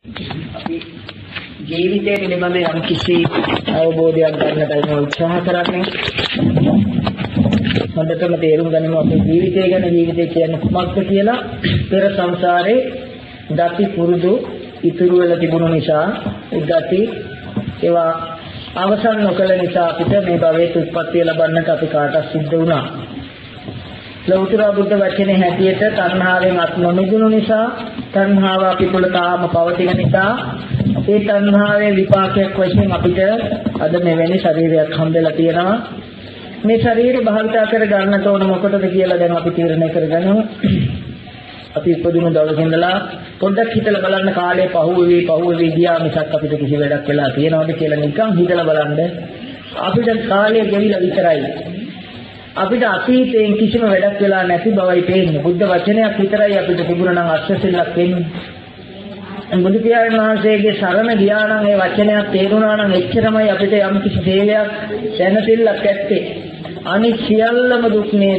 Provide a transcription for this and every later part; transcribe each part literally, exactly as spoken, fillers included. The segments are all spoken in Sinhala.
අපි ජීවිතය පිළිබඳ යම් කිසි අවබෝධයක් ගන්නට උත්සාහ කරන්නේ. හොඳටම තේරුම් ගනිමු අපේ ජීවිතය ගැන. ජීවිතය කියන්නේ කුමක්ද කියලා. පෙර සංසාරේ දති පුරුදු ඉතුරු වෙලා තිබුණු නිසා ඒ දති ඒවා අවසන් නොකළ නිසා අපිට මේ භවයේ උත්පත්තිය ලබන්නට අපි කාටත් සිද්ධ වුණා. ලෞතර බුද්ධ වචනේ හැටියට තණ්හාවෙන් අත් නොමිදුණු නිසා, තණ්හාව අපි තුළ තාම පවතින නිසා, ඒ තණ්හාවේ විපාකයක් වශයෙන් අපිට අද මෙවැනි ශරීරයක් හම්බෙලා තියෙනවා. මේ ශරීරය භාවිතා කර ගන්නට ඕන මොකටද කියලා දැන් අපි තීරණය කරගන්නවා. අපි ඉපදුණු දවසේ ඉඳලා පොඩ්ඩක් හිතලා බලන්න කාලය පහුවෙවි පහුවෙවි ගියා මිසක් අපිට කිසි වැඩක් වෙලා තියෙනවද කියලා නිකන් හිතලා බලන්න. අපිට කාලය ගෙවිලා විතරයි. අපිට අතීතයෙන් කිසිම වැඩක් වෙලා නැති බවයි පේන්නේ. බුද්ධ වචනයක් විතරයි අපිට තිබුණා නම් අශ්‍රසිල්ලක් වෙන්නේ. බුදු පියාණන් වහන්සේගේ සරණ ගියා නම් ඒ වචනයක් තේරුණා නම් එච්චරමයි අපිට යම් කිසි සේවයක් දැනසිල්ලක් ඇත්තේ. අනිත් සියල්ලම දුක් නේද?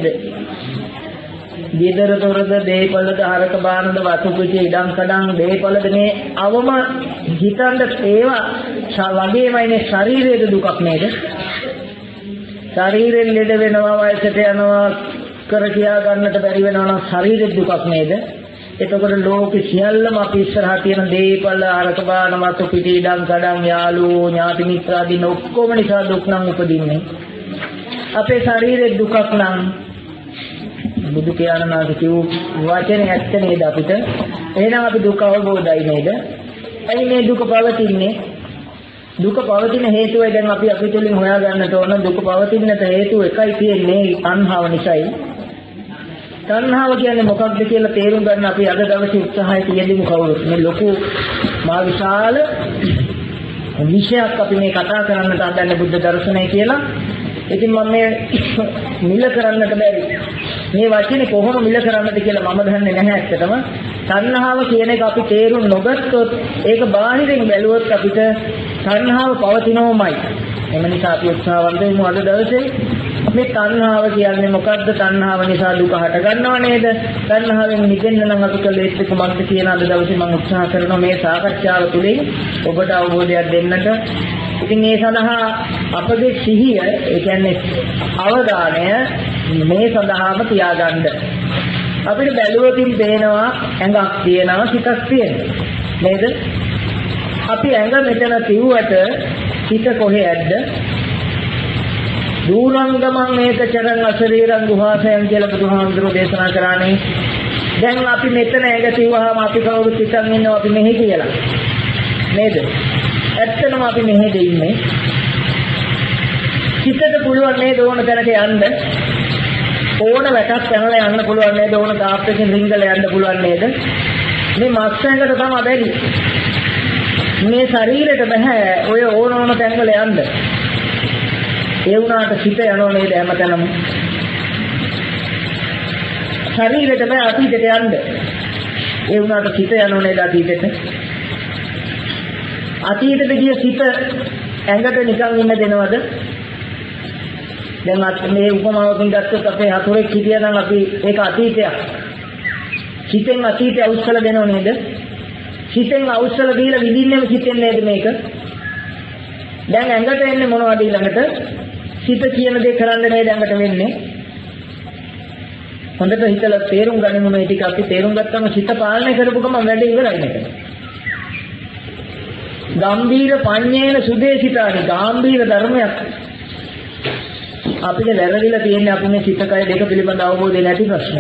ගෙදර දොරද, දේපලද, හරක බානද, වතු කුටි, ඉඩම් කඩම්, දේපලද, මේ අවම හිතන්න ඒවා වගේමයි ශරීරයේ දුකක් නේද? ශරීරයෙන් ලෙඩ වෙනවා, වයසට යනවා, කර කියා ගන්නට බැරි වෙනවා නම් ශරීරෙ දුකක් නේද? එතකොට ලෝකෙ සියල්ලම අපි ඉස්සරහා තියෙන දේපල, අරක බාන, වතු පිටි, ඉඩම් කඩම්, යාළුවෝ, ඥාති මිත්‍රාදීන් ඔක්කොම නිසා දුක් නම් උපදින්නේ. අපේ ශරීරෙ දුකක් නම් බුදු පියාණන් වහන්සේ කිව්ව වචනේ ඇත්ත නේද අපිට? එහෙනම් අපි දුක අවබෝධයි නේද? ඇයි මේ දුක පවතින්නේ? දුක පවතින හේතුවයි දැන් අපි අපි තුලින් හොයාගන්නට ඕන. දුක පවතින්නට හේතුව එකයි තියෙන්නේ, තණ්හාව නිසායි. තණ්හාව කියන්නේ මොකක්ද කියලා තේරුම් ගන්න අපි අද දවසේ උත්සාහය තියෙන්නේ කවුරුත්. මේ ලොකු මා විශාල විෂයක් අපි මේ කතා කරන්නට හදන්නේ බුද්ධ දර්ශනය කියලා. ඉතින් මම මේ මිල කරන්නට බැරි. මේ වචනේ කොහොම මිල කරන්නද කියලා මම දන්නේ නැහැ ඇත්තටම. තණ්හාව කියන එක අපි තේරුම් නොගත්තොත්, ඒක බාහිරින් බැලුවොත් අපිට තණ්හාව පවතිනවමයි. එම නිසා අපි උත්සාහවන්ත වෙමු අද දවසේ මේ තණ්හාව කියන්නේ මොකක්ද? තණ්හාව නිසා දුක හට ගන්නව නේද? තණ්හාවෙන් මිදෙන්න නම් අපි කළ යුත්තේ කුමක්ද කියන අද දවසේ මම උත්සාහ කරනවා මේ සාකච්ඡාව තුළින් ඔබට අවබෝධයක් දෙන්නට. ඉතින් ඒ සඳහා අපගේ සිහිය, ඒ කියන්නේ අවධානය මේ සඳහාම තියාගන්න. අපිට බැලුවකින් පේනවා ඇඟක් තියෙනවා, සිතක් තියෙනවා නේද? අපි ඇඟ මෙතන තියුවට සිත කොහේ ඇද්ද? දූරංගමං මේක චරං අශරීරං ගුහාසයන් කියලා බුදුහාමුදුරුවෝ දේශනා කරානේ. දැන් අපි මෙතන ඇඟ තියුවාම අපි කවුරුත් හිතන් ඉන්නවා අපි මෙහි කියලා නේද? ඇත්තටම අපි මෙහෙද ඉන්නේ. හිතට පුළුවන් නේද ඕන තැනට යන්න? ඕන වැටක් යනලා යන්න පුළුවන් නේද? ඕන තාප්පකින් රිංගලා යන්න පුළුවන් නේද? මේ මස්සයකට තමයි බැරි. මේ ශරීරෙට බෑ ඔය ඕන ඕන තැන්වල යන්න. ඒ වුණාට හිත යනෝ නේද හැමතැනම? ශරීරෙට බෑ අතීතයට යන්න. ඒ වුණාට හිත යනෝ නේද අතීතෙට? අතීතෙට ගිය සිත ඇඟට නිකන් ඉන්න දෙනවද? දැන් මේ උපමාවකින් ගත්තොත් අපේ හතුරෙක් හිටියා නම් අපි ඒක අතීතයක්. සිතෙන් අතීතය අවුස්සලා දෙනව නේද? සිතෙන් අවුස්සලා දීලා විඳින්නේම සිතෙන් නේද මේක? දැන් ඇඟට එන්නේ මොනවද ඊළඟට? සිත කියන දේ කරන්න නේද ඇඟට වෙන්නේ? හොඳට හිතලා තේරුම් ගනිමු මේ ටික. අපි තේරුම් ගත්තම සිත පාලනය කරපු ගමන් වැඩේ ඉවරයි නේද? ගම්බීර පඤ්ඤේන සුදේශිතානි, ගාම්භීර ධර්මයක්. අපිට වැරදිලා තියෙන්නේ අපි මේ සිත කය දෙක පිළිබඳ අවබෝධය නැති ප්‍රශ්න.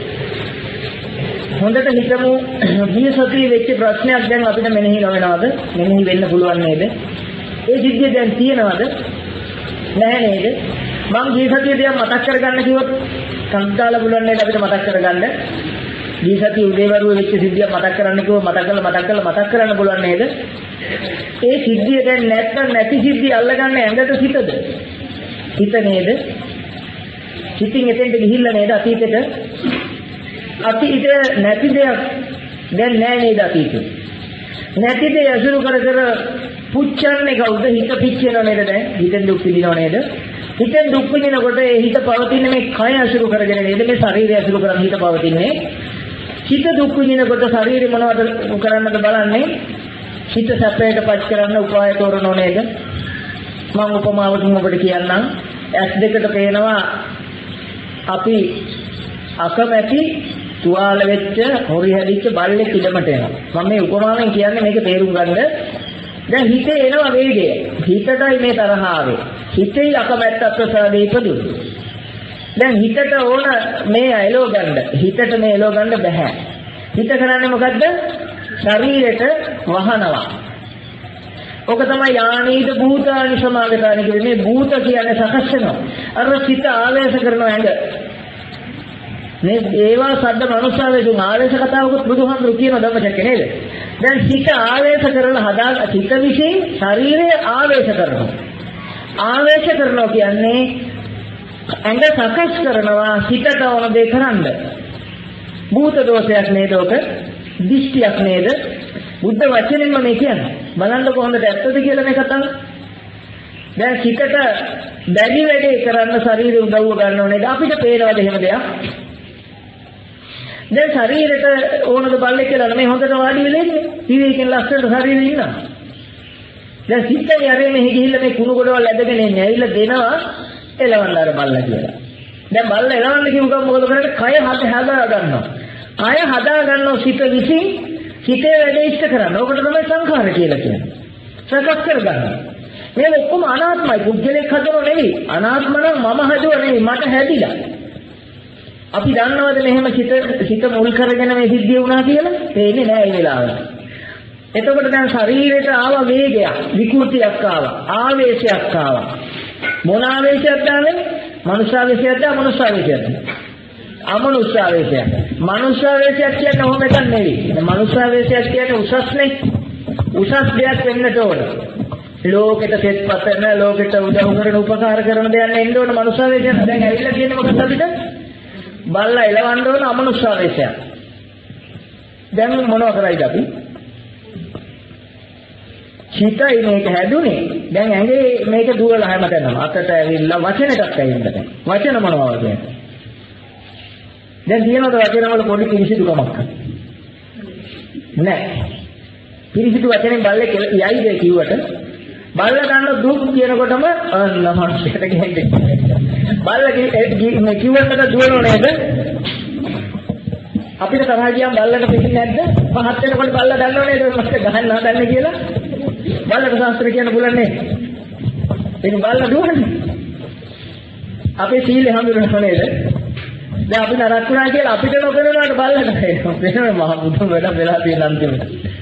හොඳට හිතමු ගිය සතියේ වෙච්ච ප්‍රශ්නයක් දැන් අපිට මෙනෙහි නොවෙනවද? මෙනෙහි වෙන්න පුළුවන් නේද? ඒ සිද්ධිය දැන් තියෙනවද? නැහැ නේද? මම ගිය සතියේ දෙයක් මතක් කරගන්න කිව්වොත් සංස්කාරලා පුළුවන් නේද අපිට මතක් කරගන්න? ගිය සතියේ උදේවරුේ වෙච්ච සිද්ධියක් මතක් කරන්න කිව්වොත් මතක් කරලා මතක් කරලා මතක් කරන්න පුළුවන් නේද? ඒ සිද්ධිය දැන් නැත්නම් නැති සිද්ධිය අල්ලගන්න ඇඟට සිතද? හිත නේද? හිතින් එතෙන්ට ගිහිල්ලා නේද අතීතෙට? අතීත නැති දෙයක් දැන් නැහැ නේද අතීතෙ? නැති දෙය අසුරු කර කර පුච්චන්නේ කවුද? හිත පිච්චෙනව නේද දැන්? හිතෙන් දුක් විඳිනව නේද? හිතෙන් දුක් විඳිනකොට ඒ හිත පවතින මේ කය අසුරු කරගෙන නේද? මේ ශරීරය අසුරු කරන් හිත පවතින්නේ. හිත දුක් විඳිනකොට ශරීරය මොනවද කරන්නද බලන්නේ? හිත සැපයට පත් කරන්න උපාය තෝරනෝ නේද? මම උපමාවකින් ඔබට කියන්නම්. ඇස් දෙකට පේනවා අපි අකමැති තුවාල වෙච්ච හොරි හැදිච්ච බල්ලෙක් ඉදමට එනවා. මම මේ උපමාවෙන් කියන්නේ මේක තේරුම් ගන්න. දැන් හිතේ එනවා වේගය. හිතටයි මේ තරහ ආවේ. හිතේ අකමැත්ත ප්‍රසාදේ ඉපදුනේ. දැන් හිතට ඕන මේ එලෝ ගන්න. හිතට මේ එලෝ ගන්න බෑ. හිත කරන්නේ මොකද්ද? ශරීරයට වහනවා. ඔක තමයි යානීද භූතානි සමාගතානි කියන්නේ. මේ භූත කියන්නේ සකස් වෙනවා. අර සිත ආවේශ කරනවා ඇඟ. මේ ඒවා සද්ද මනුස්සාවේසුන් ආවේශ කතාවකුත් බුදුහාමුදුරු කියන ධම්මචක්කේ නේද? දැන් සිත ආවේශ කරලා හදා සිත විසින් ශරීරය ආවේශ කරනවා. ආවේශ කරනවා කියන්නේ ඇඟ සකස් කරනවා හිතට ඕන දේ කරන්න. භූත දෝෂයක් නේද ඔක? දිෂ්ටියක් නේද? බුද්ධ වචනෙන්ම මේ කියන්නේ. බලන්න කොහොමද ඇත්තද කියලා මේ කතාව. දැන් හිතට බැරි වැඩේ කරන්න ශරීරය උදව්ව ගන්න ඕනේ. අපිට පේනවද එහෙම දෙයක්? දැන් ශරීරයට ඕනද බල්ලෙක් කියලා මේ හොඳට වාඩි වෙලා ඉන්නේ. විවේකයෙන් ලස්සනට ශරීරෙ ඉන්නවා. දැන් සිත්ේ යරේ මෙහි ගිහිල්ලා මේ කුණු ගොඩවල් ඇදගෙන එන්නේ. ඇවිල්ලා දෙනවා එලවන්න අර බල්ලා කියලා. දැන් බල්ලා එලවන්න කිව්ව ගමන් මොකද කරන්නේ? කය හද හදා ගන්නවා. කය හදා ගන්නව සිත විසින් හිතේ වැඩ ඉෂ්ට කරන්න. ඕකට තමයි සංඛාර කියලා කියන්නේ. සකස් කරගන්න. මේ ඔක්කොම අනාත්මයි. පුද්ගලෙක් හදනව නෙවෙයි. අනාත්ම නම් මම හදුව නෙවෙයි. මට හැදිලා. අපි දන්නවද මෙහෙම සිත සිත මුල් කරගෙන මේ සිද්ධිය වුණා කියලා? තේින්නේ නැහැ ඒ වෙලාවට. එතකොට දැන් ශරීරයට ආව වේගයක්, විකෘතියක් ආවා, ආවේශයක් ආවා. මොන ආවේශයක්ද ආවේ? මනුෂ්‍යාවේශයක්ද, අමනුෂ්‍යාවේශයක්ද? අමනුෂ්‍යාවේශයක්. මනුෂ්‍යාවේශයක් කියන්නේ ඔහොම එකක් නෙවෙයි. මනුෂ්‍යාවේශයක් කියන්නේ උසස්නේ. උසස් දෙයක් වෙන්නට ඕන. ලෝකෙට සෙත්පතන, ලෝකෙට උදව් කරන, උපකාර කරන දෙයක් නෙන්න ඕන මනුෂ්‍යාවේශයක්. දැන් ඇවිල්ලා කියන්නේ මොකක්ද අපිට? බල්ලා එලවන්න ඕන අමනුෂ්‍යාවේශයක්. දැන් මොනව කරයිද අපි? හිතයි මේක හැදුනේ. දැන් ඇඟේ මේක දුවලා හැමත යනවා. අතට ඇවිල්ලා වචනෙටත් ඇවිල්ලා. වචන මොනවද කියන්නේ? දැන් තියෙනවද වචන වල පොඩි පිරිසිදුකමක්? නැහැ. පිරිසිදු වචනෙන් බල්ලේ යයිද කිව්වට බල්ලා ගන්න දුක් කියනකොටම අන්න මනුස්සයට ගහන්නේ. බල්ලා මේ කිව්වට දුවනෝ නේද? අපිට තරහ ගියාම බල්ලට පිටින් නැද්ද? පහත් වෙනකොට බල්ලා දන්නව නේද මස්ත ගහන්න හදන්නේ කියලා? බල්ලට ශාස්ත්‍ර කියන්න බුලන්නේ. ඒක බල්ලා දුවන්නේ. අපේ සීලේ හඳුනනව නේද? දැන් අපි නරක වුණා කියලා අපිට නොකරනවාට බල්ලට කියනවා. වෙනම මහ බුදුන් වැඩ වෙලා තියෙන අන්තිමට.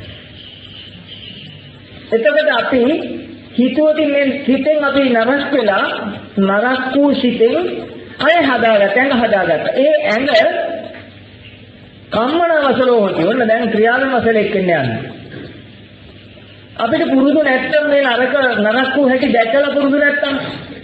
එතකොට අපි හිතුවකින් මේ සිතෙන් අපි නරක වෙලා නරක වූ සිතෙන් අය හදාගත්ත ඇඟ හදාගත්ත. ඒ ඇඟ කම්මන වසලෝ හොති. ඔන්න දැන් ක්‍රියාවෙන් වසලෙක් වෙන්න යන්නේ. අපිට පුරුදු නැත්තම් මේ නරක නරක වූ හැටි දැකලා පුරුදු නැත්තම්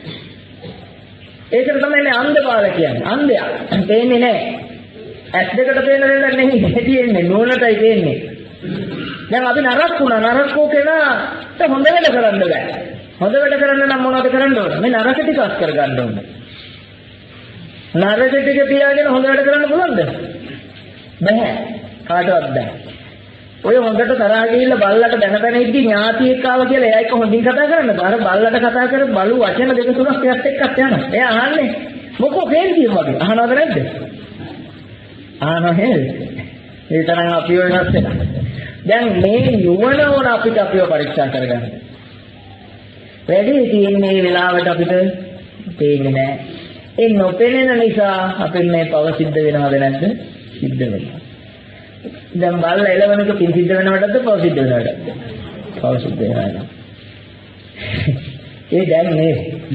ඒකට තමයි මේ අන්ධ බාල කියන්නේ. අන්ධයා. තේන්නේ නැහැ. ඇස් දෙකට පේන දෙයක් නෙමෙයි. තියෙන්නේ නෝනටයි තේන්නේ. දැන් අපි නරක වුණා. නරක වූ කෙනාට හොඳ වැඩ කරන්න බෑ. හොඳ වැඩ කරන්න නම් මොනවද කරන්න ඕන? මේ නරක ටික අස් කර ගන්න ඕන. නරක ටික තියාගෙන හොඳ වැඩ කරන්න පුළුවන්ද? බෑ. කාටවත් බෑ. ඔය හොඳට තරහ ගිහිල්ලා බල්ලට දැන දැන ඉද්දි ඥාතියෙක් ආවා කියලා එයා එක්ක හොඳින් කතා කරන්න. බාර බල්ලට කතා කර බලු වචන දෙක තුනක් එයාත් එක්කත් යනවා. එයා අහන්නේ මොකෝ කේන්තිය වගේ. අහනවද නැද්ද? අහනවා නේද? ඒ තරම් අපි වෙනස් වෙනවා. දැන් මේ නුවණ ඕන අපිට අපිව පරීක්ෂා කරගන්න. වැඩි තියෙන්නේ මේ වෙලාවට අපිට තේින්නේ නැහැ. ඒ නොපෙනෙන නිසා අපිට මේ පව සිද්ධ වෙනවද නැද්ද? සිද්ධ වෙනවා. දැන් බල්ල එළවනක පින් සිද්ධ වෙනවටද පව සිද්ධ වෙනවටද? පව සිද්ධ වෙනවා. ඒ දැන් මේ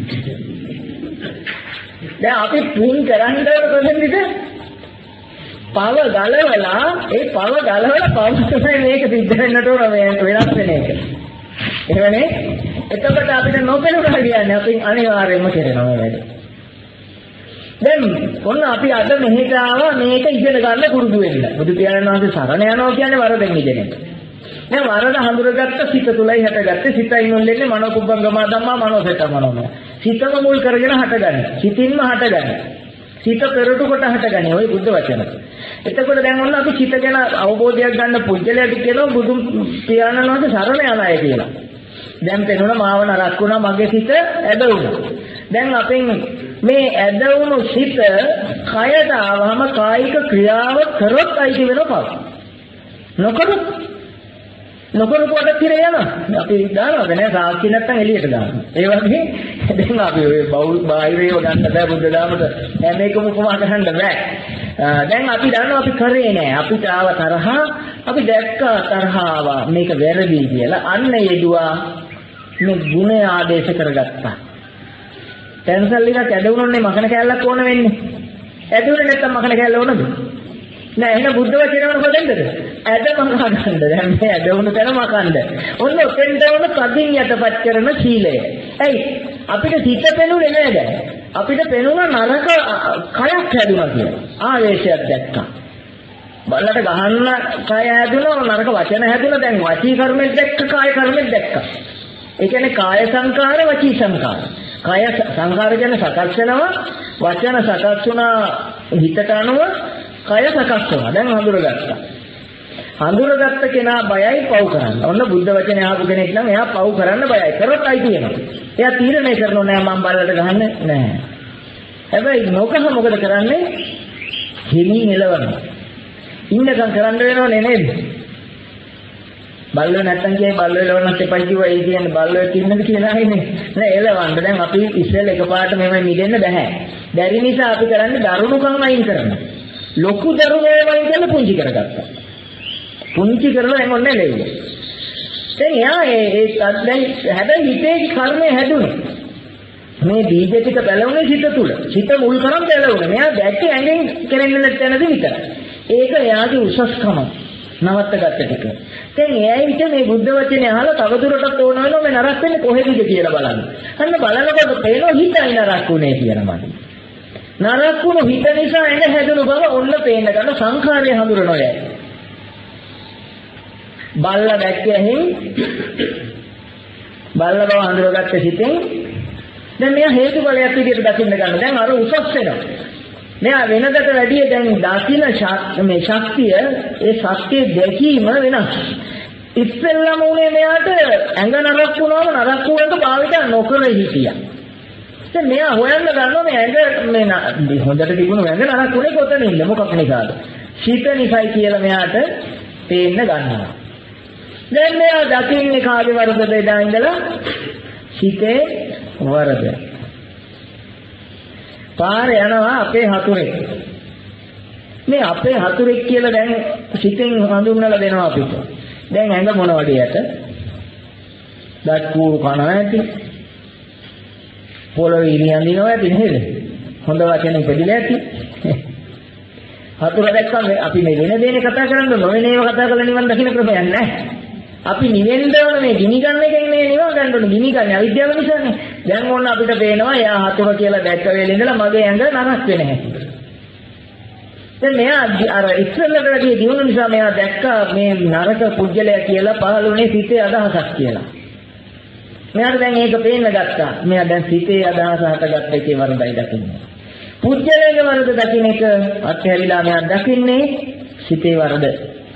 දැන් අපි පින් කරන්නේ කොහෙන්ද? පව ගලවලා ඒ පව ගලවලා පව තමයි මේක සිද්ධ වෙන්නට ඕන මේ වෙනස් වෙන එක. එහෙමනේ. එතකොට අපිට නොපෙනුනා කියන්නේ අපි අනිවාර්යයෙන්ම කරනවා වැඩ. දැන් ඔන්න අපි අද මෙහෙට ආවා මේක ඉගෙන ගන්න පුරුදු වෙන්න. බුදු පියාණන් වහන්සේ සරණ යනවා කියන්නේ වරදෙන් ඉගෙන ගන්න. දැන් වරද හඳුරගත්ත සිත තුලයි හටගත්තේ. සිතයි මුල්ලෙන්නේ මනෝ කුබ්බංගම ධම්මා මනෝසෙත මනෝමය. සිතම මුල් කරගෙන හටගන්නේ. සිතින්ම හටගන්නේ. සිත පෙරට කොට හටගන්නේ ওই බුද්ධ වචන. එතකොට දැන් ඔන්න අපි සිත ගැන අවබෝධයක් ගන්න පුජ්‍යලයට කියනවා බුදු පියාණන් වහන්සේ සරණ යන අය කියලා. දැන් පෙනුණා මාව නරක් වුණා මගේ සිත ඇද වුණා. දැන් අපෙන් මේ ඇද වුණු සිත කයට ආවම කායික ක්‍රියාව කරොත් අයිති වෙනවා පව. නොකරොත් නොකරපුවට තිරේ යනවා. අපි දානවද නෑ සාක්ෂි නැත්තම් එළියට දානවා. ඒ වගේ දැන් අපි ඔය බාහිරේව ගන්න බෑ බුද්ධ දාමට හැම එකම උපමා කරන්න බෑ. දැන් අපි දන්නවා අපි කරේ නෑ. අපිට ආව තරහා අපි දැක්කා තරහාව මේක වැරදි කියලා. අන්න යෙදුවා මේ ගුණය ආදේශ කරගත්තා. පැන්සල් එකක් ඇදුණොන්නේ මකන කැල්ලක් ඕන වෙන්නේ. ඇදුනේ නැත්තම් මකන කැල්ල ඕනද? නෑ එහෙනම් බුද්ධ වචනවල කොහෙන්ද? ඇදම ගන්න. දැන් මේ ඇදුණු තැන මකන්න. ඔන්න ඔතෙන්ද වුණ කදින් යටපත් කරන සීලය. ඇයි? අපිට සිත පෙනුනේ නෑ දැන්. අපිට පෙනුණ නරක කයක් හැදුනා කියලා. ආවේශයක් දැක්කා. බලලට ගහන්න කය හැදුණා නරක වචන හැදුණා දැන් වචී කර්මෙත් දැක්ක කාය කර්මෙත් දැක්කා. ඒ කියන්නේ කාය සංකාර වචී සංකාර. කාය සංකාර කියන්නේ සකස් වෙනවා වචන සකස් වුණා හිතට අනුව කය සකස් වෙනවා. දැන් හඳුරගත්තා. හඳුරගත්ත කෙනා බයයි පව් කරන්න. ඔන්න බුද්ධ වචනේ අහපු කෙනෙක් නම් එයා පව් කරන්න බයයි. කරොත් අයිති වෙනවා. එයා තීරණය කරනෝ නෑ මම බල්ලට ගහන්නේ නෑ. හැබැයි නොකහ මොකද කරන්නේ? හිමින් එලවනවා. ඉන්නකම් කරන්න වෙනවනේ නේද? බල්ලෝ නැත්තම් කියයි බල්ලෝ එලවන්නත් එපා කිව්වා. ඒ කියන්නේ බල්ලෝ කින්නද කියලා අහන්නේ. නෑ එලවන්න. දැන් අපි ඉස්සෙල් එකපාරට මෙහෙම මිදෙන්න බෑ. බැරි නිසා අපි කරන්නේ දරුණුකම් අයින් කරනවා. ලොකු දරුණුකම් අයින් කරලා පුංචි කරගත්තා. පුංචි කරලා එම ඔන්නේ ලෙව්ව. දැන් යා ඒ ඒ දැන් හැබැයි හිතේ කර්මය හැදුනේ. මේ බීජ ටික බැලුනේ සිත තුල. සිත මුල් කරන් බැලුනේ. මෙයා දැක්කේ ඇඟෙන් කෙරෙන්නේ නැත්නම්ද විතරයි. ඒක එයාගේ උසස්කම. නවත්ත ගත්ත ටික. දැන් එයා හිත මේ බුද්ධ වචනේ අහලා තවදුරටත් ඕන වෙනවා මේ නරක වෙන්නේ කොහෙද කියලා බලන්න. අන්න බලනකොට පේනවා හිතයි නරක උනේ කියලා මට. නරක වුණු හිත නිසා ඇඟ හැදුණු බව ඔන්න පේන්න ගන්න සංඛාරය හඳුරනවා යයි. බල්ලා දැක්කෙහින් බල්ලා බව හඳුරගත්ත හිතෙන් දැන් මෙයා හේතුඵලයක් විදිහට දකින්න ගන්න. දැන් අර උසස් වෙනවා. මෙයා වෙනකට වැඩිය දැන් දකින්න මේ ශක්තිය ඒ සත්‍ය දැකීම වෙනස්. ඉස්සෙල්ලාම උනේ මෙයාට ඇඟ නරක් වුණාම නරක් වුණාට භාවිත නොකර හිටියා. දැන් මෙයා හොයන්න ගන්නවා මේ ඇඟ මේ හොඳට තිබුණු ඇඟ නරක් වුණේ කොතනින්ද මොකක් නිසාද? ශීත නිසායි කියලා මෙයාට තේන්න ගන්නවා. දැන් මෙයා දකින්නේ කාගේ වරදද එදා ඉඳලා සිතේ වරද. පාරේ යනවා අපේ හතුරෙක්. මේ අපේ හතුරෙක් කියලා දැන් සිතෙන් හඳුන්වලා දෙනවා අපිට. දැන් ඇඟ මොන වගේද? දත් කූරු කන ඇති. පොළොවේ ඉරියන් දිනවා ඇති නේද? හොඳ වචන ඉපදිලා ඇති. හතුර දැක්කම අපි මේ වෙන දෙයක කතා කරන්නේ නොවනේව කතා කරලා නිවන් දකින්න ක්‍රමයක් නැහැ. අපි නිවෙන්න ඕන මේ ගිනි ගන්න එකෙන් නේ නිවන් ගන්න ඕන. ගිනි ගන්න අවිද්‍යාව නිසානේ. දැන් ඕන අපිට පේනවා එයා හතුර කියලා දැක්ක වෙලේ ඉඳලා මගේ ඇඟ නරක් වෙන හැටි. දැන් මෙයා අර ඉස්සෙල්ලට වැඩි දියුණු නිසා මෙයා දැක්කා මේ නරක පුජ්‍යලයා කියලා පහළුනේ සිතේ අදහසක් කියලා. මෙයාට දැන් ඒක පේන්න ගත්තා. මෙයා දැන් සිතේ අදහස හටගත්ත එකේ වරදයි දකින්නේ. පුජ්‍යලයේ වරද දකින්න එක අත්හැරිලා මෙයා දකින්නේ සිතේ වරද.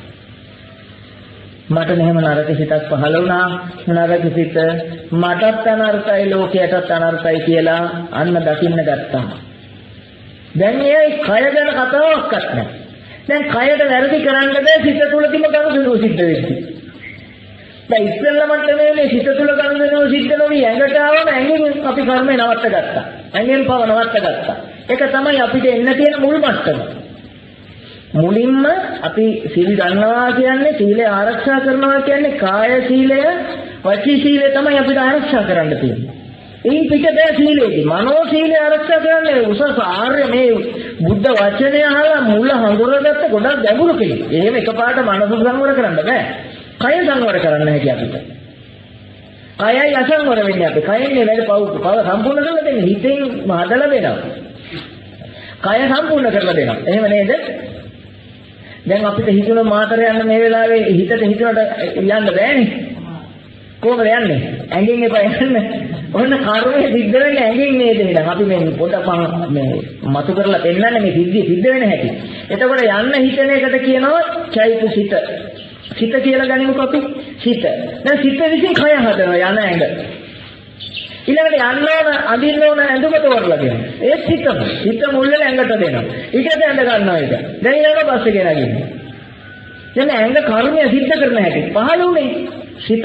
මට මෙහෙම නරක සිතක් පහළ වුණා. නරක සිත මටත් අනර්ථයි ලෝකයටත් අනර්ථයි කියලා අන්න දකින්න ගත්තා. දැන් මේ කය ගැන කතාවක්වත් නැහැ. දැන් කයට වැරදි කරන්න බෑ සිත තුල තියෙන ගනුදෙනුව සිද්ධ වෙන්නේ. දැන් ඉස්සෙල්ලා මට මේ සිත තුල ගනුදෙනුව සිද්ධ නොවි ඇඟට ආවම ඇඟෙන් අපි කර්මය නවත්ත ගත්තා. ඇඟෙන් පව නවත්ත ගත්තා. ඒක තමයි අපිට එන්න තියෙන මුල් මට්ටම. මුලින්ම අපි සීල ගන්නවා කියන්නේ සීලය ආරක්ෂා කරනවා කියන්නේ කාය සීලය වචී සීලය තමයි අපිට ආරක්ෂා කරන්න තියෙන්නේ. එයින් පිට බෑ සීලෙදි. මනෝ සීලය ආරක්ෂා කරන්නේ උසස් ආර්ය මේ බුද්ධ වචනය අහලා මුල හඳුනගත්ත ගොඩක් ගැඹුරු කෙනෙක්. එහෙම එකපාරට මනස සංවර කරන්න බෑ. කය සංවර කරන්න හැකි අපිට. කයයි අසංවර වෙන්නේ අපි. කයෙන්නේ වැඩ පව පව සම්පූර්ණ කරලා දෙන්නේ. හිතෙන් හදලා දෙනවා. කය සම්පූර්ණ කරලා දෙනවා. එහෙම නේද? දැන් අපිට හිතුන මාතර යන්න මේ වෙලාවේ හිතට හිතුනට යන්න බෑනේ. කොහොමද යන්නේ? ඇඟෙන් එපා යන්න. ඔන්න කර්මය සිද්ධ වෙන්නේ ඇඟින් නේද එහෙනම්. අපි මේ පොඩක් මේ මතු කරලා පෙන්නන්නේ මේ සිද්ධිය සිද්ධ වෙන හැටි. එතකොට යන්න හිතන එකට කියනවා චෛතසිත. සිත කියලා ගනිමුකෝ අපි. සිත. දැන් සිත විසින් කය හදනවා යන ඇඟ. ඊළඟට යන්න ඕන අදින්න ඕන ඇඳුම තෝරලා දෙනවා. ඒ සිතම. සිත මුල් වෙන ඇඟට දෙනවා. ඊට ඇඳ ගන්නවා ඒක. දැන් ඊළඟ පස්සේ ගෙනගින්න. දැන් ඇඟ කර්මය සිද්ධ කරන හැටි. පහළ උනේ සිත.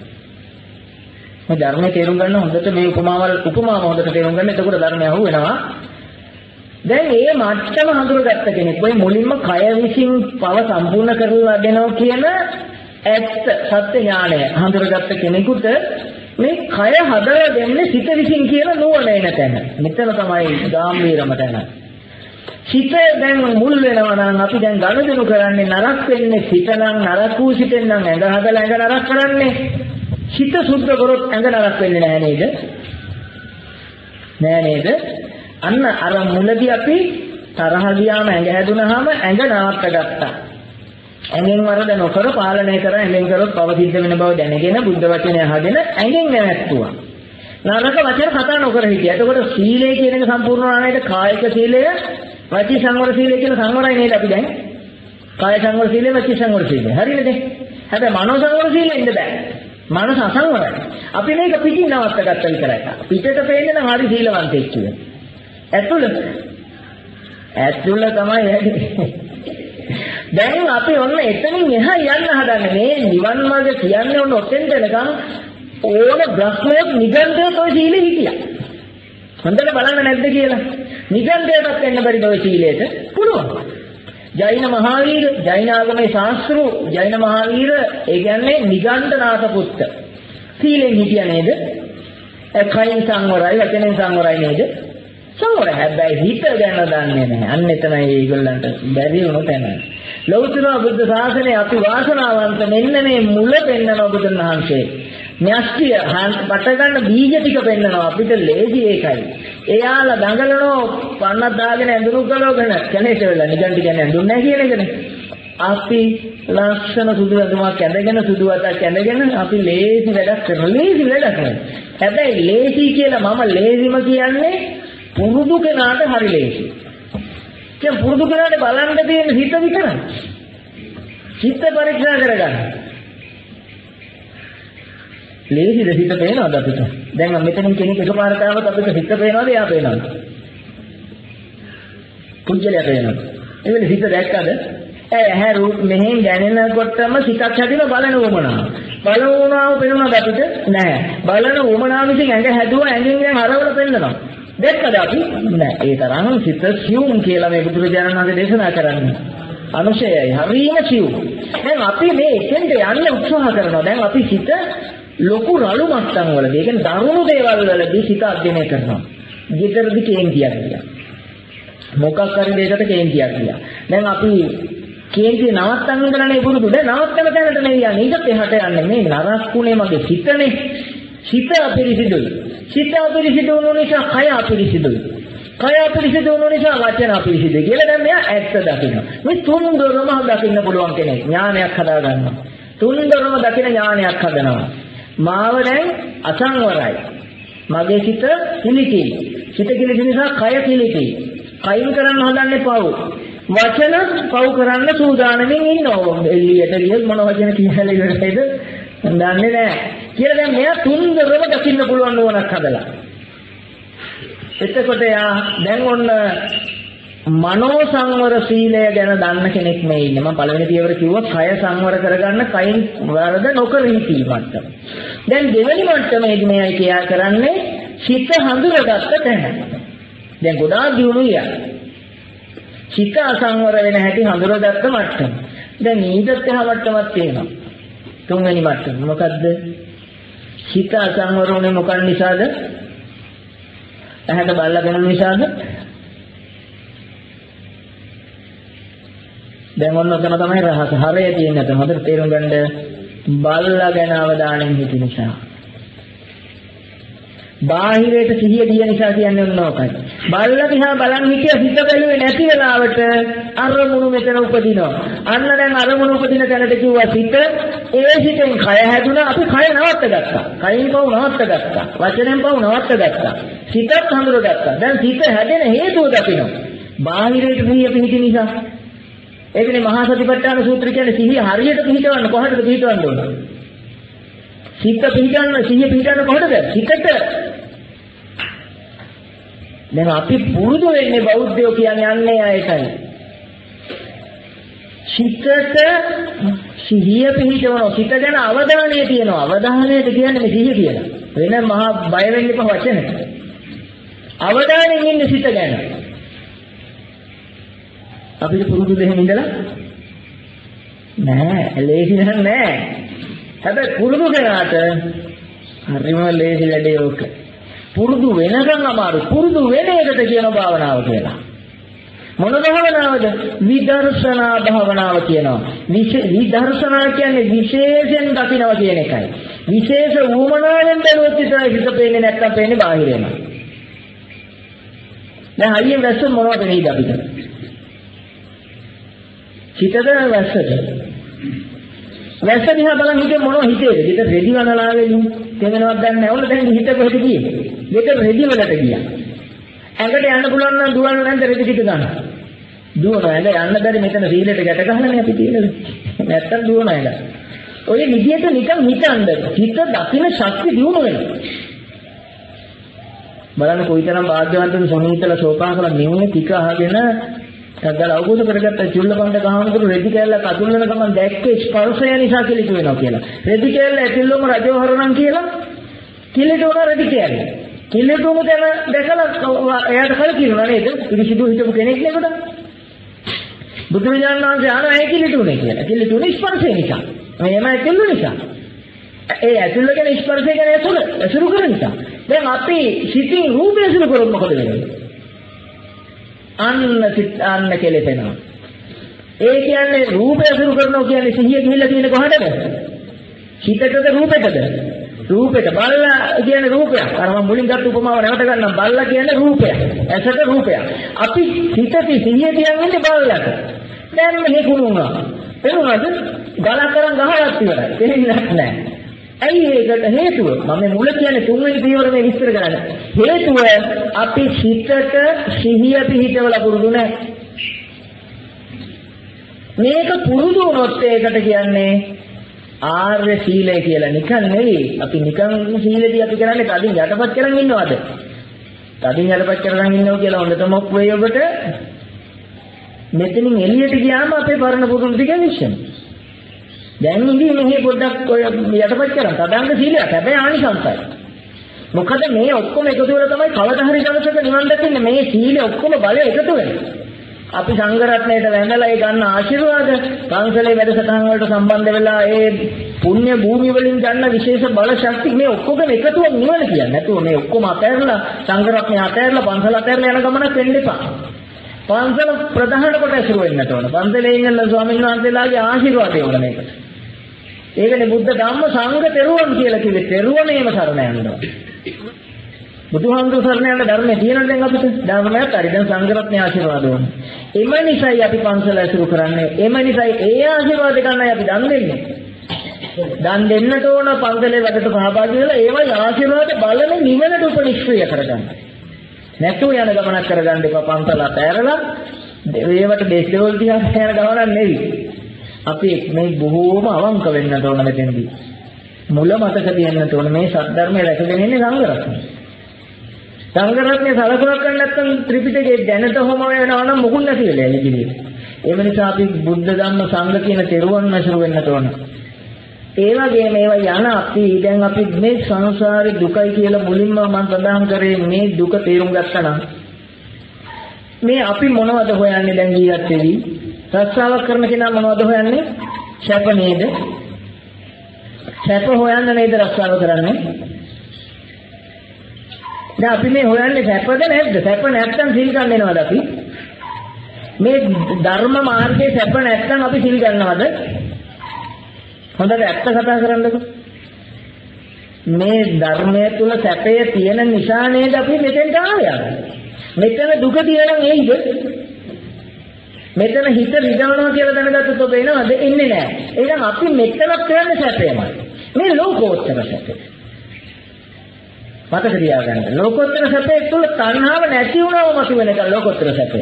මේ ධර්මයේ තේරුම් ගන්න හොඳට මේ උපමාවල් උපමාව හොඳට තේරුම් ගන්න. එතකොට ධර්මය අහු වෙනවා. දැන් මේ මට්ටම හඳුනගත්ත කෙනෙක් ඔය මුලින්ම කය විසින් පව සම්පූර්ණ කරලා දෙනවා කියන ඇත්ත සත්‍ය ඥානය හඳුනගත්ත කෙනෙකුට මේ කය හදලා දෙන්නේ සිත විසින් කියන නුවණ එන තැන. මෙතන තමයි ගාම්භීරම තැන. සිත දැන් මුල් වෙනවා නම් අපි දැන් ගනුදෙනු කරන්නේ නරක වෙන්නේ සිත නම් නරක වූ සිතෙන් නම් ඇඟ හදලා ඇඟ නරක කරන්නේ. සිත සුද්ධ කරොත් ඇඟ නරක වෙන්නේ නැහැ නේද? නෑ නේද? අන්න අර මුලදී අපි තරහ ගියාම ඇඟ හැදුනහම ඇඟ නවත්ත ගත්තා. ඇඟෙන් වරද නොකර පාලනය කර ඇඟෙන් කරොත් පව සිද්ධ වෙන බව දැනගෙන බුද්ධ වචනය අහගෙන ඇඟෙන් නැවැත්තුවා. නරක වචන කතා නොකර හිටියා. එතකොට සීලය කියන එක සම්පූර්ණ වුණා නේද? කායික සීලය, වචී සංවර සීලය කියන සංවරයි නේද අපි දැන්? කාය සංවර සීලය, වචී සංවර සීලය. හරියද? හැබැයි මනෝ සංවර සීලෙ ඉන්න බෑ. මනස අසංවරයි. අපි මේක පිටින් නවත්ත ගත්ත විතරයි. පිටට පේන්නේ නම් හරි සීලවන්තයෙක් කියලා. ඇතුළ ඇතුළ තමයි ඇති. දැන් අපි ඔන්න එතනින් එහා යන්න හදන්නේ. මේ නිවන් මාර්ග කියන්නේ ඔන්න ඔතෙන් දෙනකම් ඕන බ්‍රහ්මයක් නිගන්ධයට ඔය සීලෙ හිටියා. හොඳට බලන්න නැද්ද කියලා. නිගන්ධයටත් වෙන්න බැරිද ඔය සීලයට? පුළුවන්. ජෛන මහාවීර, ජෛන ආගමේ ශාස්ත්‍රූ, ජෛන මහාවීර ඒ කියන්නේ නිගණ්ඨනාථ පුත්ත. සීලෙන් හිටියා නේද? ඒ කයින් සංවරයි, වචනෙන් සංවරයි නේද? සංවර හැබැයි හිත ගැන දන්නේ නැහැ. අන්න එතනයි ඒගොල්ලන්ට බැරි වුණු තැන. ලෞතර බුද්ධ ශාසනය අපි වාසනාවන්ත මෙන්න මේ මුල පෙන්නන බුදුන් වහන්සේ. න්‍යෂ්ටිය පට ගන්න බීජ ටික පෙන්නනවා අපිට ලේසි ඒකයි. එයාලා දඟලනෝ පන්නක් දාගෙන ඇඳුණු ගලවගෙන කැලේට වෙලා නිකන් ටික ඇඳුන්නේ නැහැ කියන එකනේ. අපි ලක්ෂණ සුදු ඇඳුමක් ඇඳගෙන සුදු අතක් ඇඳගෙන අපි ලේසි වැඩක් කරනවා. ලේසි වැඩක් කරනවා. හැබැයි ලේසි කියලා මම ලේසිම කියන්නේ පුරුදු කෙනාට හරි ලේසි. දැන් පුරුදු කෙනාට බලන්න තියෙන හිත විතරයි. හිත පරීක්ෂා කරගන්න. ලේසිද හිත පේනවද අපිට? දැන් මෙතනින් කෙනෙක් එකපාරට ආවොත් අපිට හිත පේනවද එයා පේනවද? පුජ්‍යලයා පේනවද? ඒ වෙලේ හිත දැක්කද? ඒ ඇහැ රූප මෙහෙන් දැනෙනකොටම සිතක් හැදින බලන උමනාව. බලන උමනාව පේනවද අපිට? නැහැ. බලන උමනාව විසින් ඇඟ හැදුවා ඇඟෙන් දැන් හරවල පෙන්නනවා. දැක්කද අපි? නෑ. ඒ තරම් සිත සියුම් කියලා මේ බුදුරජාණන් වහන්සේ දේශනා කරන්නේ. අනුශයයි හරිම සියුම්. දැන් අපි මේ එතෙන්ට යන්න උත්සාහ කරනවා. දැන් අපි සිත ලොකු රළු මට්ටම් වලදී, ඒ කියන්නේ දරුණු දේවල් වලදී සිත අධ්‍යයනය කරනවා. ජීතරදී කේන්තියක් කියලා. මොකක් හරි දෙයකට කේන්තියක් කියලා. දැන් අපි කේන්තිය නවත්තන්න ඉඳලානේ පුරුදු. දැන් නවත්තන තැනට නෙවෙයි යන්නේ. ඊට එහාට යන්නේ. මේ නරස්කුනේ මගේ සිතනේ. සිත අපිරිසිදුයි. සිත අපිරිසිදු වුණු නිසා කය අපිරිසිදුයි. කය අපිරිසිදු වුණු නිසා වචන අපිරිසිදුයි කියලා දැන් මෙයා ඇත්ත දකිනවා. මේ තුන්දොරම දකින්න පුළුවන් කෙනෙක් ඥානයක් හදා ගන්නවා. තුන්දොරම දකින ඥානයක් හදනවා. මාව දැන් අසංවරයි. මගේ සිත කිලිටි. සිත කිලිටි නිසා කය කිලිටි. කයින් කරන්න හදන්නේ පව්. වචන පව් කරන්න සූදානමින් ඉන්නවා. එළියට ගියොත් මොන වචන කියලා ඉවරයිද? දන්නේ නැහැ. කියලා දැන් මෙයා තුන්දොරම දකින්න පුළුවන් ඕනක් හදලා. එතකොට යා දැන් ඔන්න මනෝ සංවර සීලය ගැන දන්න කෙනෙක් මේ ඉන්නේ. මම පළවෙනි පියවර කිව්වා කය සංවර කරගන්න කයින් වරද නොකර හිටීමට. දැන් දෙවෙනි මට්ටමේදී මෙයයි කියා කරන්නේ සිත හඳුනගත්ත තැන. දැන් ගොඩාක් දියුණුයි යා. සිත අසංවර වෙන හැටි හඳුනගත්ත මට්ටම. දැන් ඊටත් එහා මට්ටමක් තියෙනවා. තුන්වෙනි මට්ටම මොකද්ද? සිත අසංවර වුණේ මොකක් නිසාද? ඇහැට බල්ලා ගන්න නිසාද? දැන් ඔන්න ඔතන තමයි රහස. හරය තියෙන තැන හොඳට තේරුම් ගන්න. බල්ලා ගැන අවධානයෙන් හිටින නිසා. බාහිරයට සිහිය දිය නිසා කියන්නේ මොනවායි? බල්ලා දිහා බලන් හිටිය සිත බැලුවේ නැති වෙලාවට අරමුණු මෙතන උපදිනවා. අන්න දැන් අරමුණු උපදින තැනට කිව්වා සිත. ඒ සිතෙන් කය හැදුණා. අපි කය නවත්ත ගත්තා. කයින් පව නවත්ත ගත්තා. වචනෙන් පව නවත්ත ගත්තා. සිතත් හඳුනගත්තා. දැන් සිත හැදෙන හේතුව දකිනවා. බාහිරයට සිහිය පිහිටි නිසා. ඒකනේ මහා සතිපට්ඨාන සූත්‍රය කියන්නේ සිහිය හරියට පිහිටවන්න කොහටද පිහිටවන්න ඕන? සිත පිහිටන්න සිහිය පිහිටන්න කොහටද? සිතට. දැන් අපි පුරුදු වෙන්නේ බෞද්ධයෝ කියන්නේ යන්නේ ආයතයි. සිතට සිහිය පිහිටවන සිත ගැන අවධානය තියෙනවා. අවධානයට කියන්නේ මේ සිහිය කියලා. වෙන මහා බය වෙන්න එපා වචනේ. අවධානයෙන් ඉන්නේ සිත ගැන. අපිට පුරුදු දෙහෙම ඉඳලා නෑ ලේසි නෑ. හැබැයි පුරුදු කරාට හරිම ලේසි වැඩේ ඕක. පුරුදු වෙනකන් අමාරු. පුරුදු වෙන එකට කියන භාවනාව කියලා. මොන භාවනාවද? විදර්ශනා භාවනාව කියනවා. විදර්ශනා කියන්නේ විශේෂයෙන් දකින්නවා කියන එකයි. විශේෂ වුමනාවෙන් බැලුවොත් විතරයි හිත පේන්නේ නැත්තම් පේන්නේ බාහිරේම. දැන් හයියෙන් වැස්ස මොනවද වෙයිද අපිට? හිතද වැස්සද? වැස්ස දිහා බලන් හිතේ මොනව හිතේද? හිත රෙදි වනලා වෙන්නේ. තේමනවත් දැන් නැහැ. ඔන්න දැන් හිත කොහෙද ගියේ? මේක රෙදි වලට ගියා. ඇඟට යන්න පුළුවන් නම් දුවන්න නැන්ද රෙදි ටික ගන්න. දුවනවා. ඇඟ යන්න බැරි මෙතන සීලෙට ගැට ගහලානේ අපි තියෙන්නේ. නැත්තම් දුවනවා ඇඟ. ඔය විදියට නිකන් හිතන්න. හිත දකින්න ශක්තිය දියුණු වෙනවා. බලන්න කොයිතරම් වාද්‍යවන්තව සමීතල සෝපාකල නිවුනේ ටික අහගෙන සද්දල අවබෝධ කරගත්ත චුල්ලපණ්ඩ ගහනකොට රෙදි කැල්ල කතුල් වෙන ගමන් දැක්කේ ස්පර්ශය නිසා කිලිට වෙනවා කියලා. රෙදි කැල්ල ඇතුළෙම රජවහරණම් කියලා කිලිට උන රෙදි කැල්ල. කිලිට උම දැන දැකලා එයාට කල කියනවා නේද? පිළිසිදු හිටපු කෙනෙක් නේද? බුදු විඥාන වහන්සේ ආනවා ඒ කිලිට උනේ කියලා. කිලිට උනේ ස්පර්ශය නිසා. මේම ඇතුළ නිසා. ඒ ඇතුළ ගැන ස්පර්ශය ගැන ඇතුළ ඇසුරු කරන නිසා. දැන් අපි සිතින් රූපය ඇසුරු කරොත් මොකද වෙන්නේ? අන්න සිත් අන්න කෙලෙසෙනවා. ඒ කියන්නේ රූපය අසුරු කරනවා කියන්නේ සිහිය ගිහිල්ලා තියෙන කොහටද? හිතටද රූපෙටද? රූපෙට. බල්ලා කියන්නේ රූපයක්. අර මම මුලින් ගත්ත උපමාව නැවත ගන්නම්. බල්ලා කියන්නේ රූපයක්. ඇසට රූපයක්. අපි හිතේ සිහිය තියන්නේ බල්ලට. දැන් මෙහෙ කුණුනා. එනවාද? ගලක් කරන් ගහලත් ඉවරයි. තේරෙන්නේ නැහැ. ඇයි ඒකට හේතුව? මම මුල කියන්නේ තුන්වෙනි පියවර මේ විස්තර කරන්න. හේතුව අපි හිතට සිහිය පිහිටවලා පුරුදු නැහැ. මේක පුරුදු වුණොත් ඒකට කියන්නේ ආර්ය සීලය කියලා. නිකන් නෙවෙයි. අපි නිකන් සීලෙදී අපි කරන්නේ කඩින් යටපත් කරන් ඉන්නවද? කඩින් යටපත් කරන් ඉන්නව කියලා හොඳ තමක් වෙයි ඔබට. මෙතනින් එළියට ගියාම අපේ පරණ පුරුදු ටික විශ්සෙනවා. දැන් ඉතින් මෙහි පොඩ්ඩක් ඔය යටපත් කරන් තදාංග සීලයක්. හැබැයි ආනිසංසයි. මොකද මේ ඔක්කොම එකතු වෙලා තමයි කවදා හරි දවසක නිවන් දකින්නේ. මේ සීල ඔක්කොම බලය එකතු වෙනවා. අපි සංඝ රත්නයට වැඳලා ඒ ගන්න ආශිර්වාද පන්සලේ වැඩසටහන් වලට සම්බන්ධ වෙලා ඒ පුණ්‍ය භූමිය වලින් ගන්න විශේෂ බල ශක්තිය මේ ඔක්කොම එකතුව නිවන කියන්නේ. නැතුව මේ ඔක්කොම අතහැරලා සංඝ රත්නය අතහැරලා පන්සල අතහැරලා යන ගමනක් වෙන්න එපා. පන්සල ප්‍රධාන කොට ඇසුරු වෙන්නට ඕන. පන්සලේ ඉන්න ස්වාමීන් වහන්සේලාගේ ආශිර්වාදය ඕන මේකට. ඒකනේ බුද්ධ ධම්ම සංඝ තෙරුවන් කියලා කිව්වේ. තෙරුවනේම සරණ යන්න ඕන. බුදුහාමුදුරු සරණ යන ධර්මයේ තියෙනවා දැන් අපිට. ධර්මයක් හරි දැන් සංඝ රත්නයේ ආශිර්වාද ඕන. එම නිසායි අපි පන්සල ඇසුරු කරන්නේ. එම නිසායි ඒ ආශිර්වාද ගන්නයි අපි දන් දෙන්නේ. දන් දෙන්නට ඕන පන්සලේ වැඩට සහභාගී වෙලා ඒවයි ආශිර්වාද බලන නිවනට උපනිශ්‍රය කරගන්න. නැතුව යන ගමනක් කරගන්න එපා. පන්සල අතහැරලා ඒවට දේශවල දිහා යන ගමනක් නෙවෙයි. අපි මේ බොහෝම අවංක වෙන්නට ඕන මෙතෙන්දී. මුල මතක තියන්නට ඕන මේ සත්‍ය ධර්මයේ රැකගෙන ඉන්නේ සංඝ රත්නය. සංඝ රත්නයේ සලකුණක් කරන්නේ නැත්නම් ත්‍රිපිටකයේ දැනට හොම වෙනවා නම් මොකුත් නැති වෙලා යන්නේ කිලියට. ඒ නිසා අපි බුද්ධ ධම්ම සංඝ කියන තෙරුවන් ඇසුරු වෙන්නට ඕන. ඒ වගේ මේවා යන අපි දැන් අපි මේ සංසාරේ දුකයි කියලා මුලින්ම මම සඳහන් කරේ මේ දුක තේරුම් ගත්තා නම් මේ අපි මොනවද හොයන්නේ දැන් ජීවත් වෙවි? රස්සාවක් කරන කෙනා මොනවද හොයන්නේ? සැප නේද? සැප හොයන්න නේද රස්සාව කරන්නේ? දැන් අපි මේ හොයන්නේ සැපද නැද්ද? සැප නැත්තම් සිල් ගන්න වෙනවද අපි? මේ ධර්ම මාර්ගයේ සැප නැත්තම් අපි සිල් ගන්නවද? හොඳට ඇත්ත කතා කරන්නකෝ. මේ ධර්මයේ තුල සැපය තියෙන නිසා නේද අපි මෙතෙන්ට ආවේ. මෙතන දුක තියෙනම් එයිද? මෙතන හිත රිදවනවා කියලා දැනගත්තොත් ඔබ එනවද? එන්නේ නැහැ. එහෙනම් අපි මෙතනත් කරන්නේ සැපයමයි. මේ ලෝකෝත්තර සැපය. මතක තියාගන්න. ලෝකෝත්තර සැපේ තුල තණ්හාව නැති වුණාම මතු වෙන එක ලෝකෝත්තර සැපය.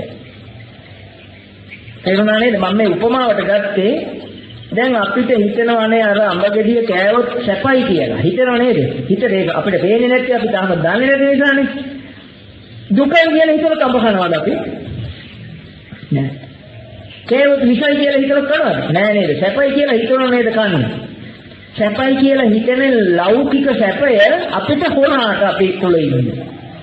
තේරුණා නේද? මම මේ උපමාවට ගත්තේ දැන් අපිට හිතනවානේ අර අඹගෙඩිය කෑවොත් සැපයි කියලා. හිතනව නේද? හිතට ඒක අපිට පේන්නේ නැති අපි තාම දන්නේ නැති නිසානේ. දුකයි කියලා හිතලා කඹ කනවාද අපි? නෑ. කෑවොත් විසයි කියලා හිතලා කනවාද? නෑ නේද? සැපයි කියලා හිතනව නේද කන්නේ? සැපයි කියලා හිතන ලෞකික සැපය අපිට හොරාට අපි තුල ඉන්නේ.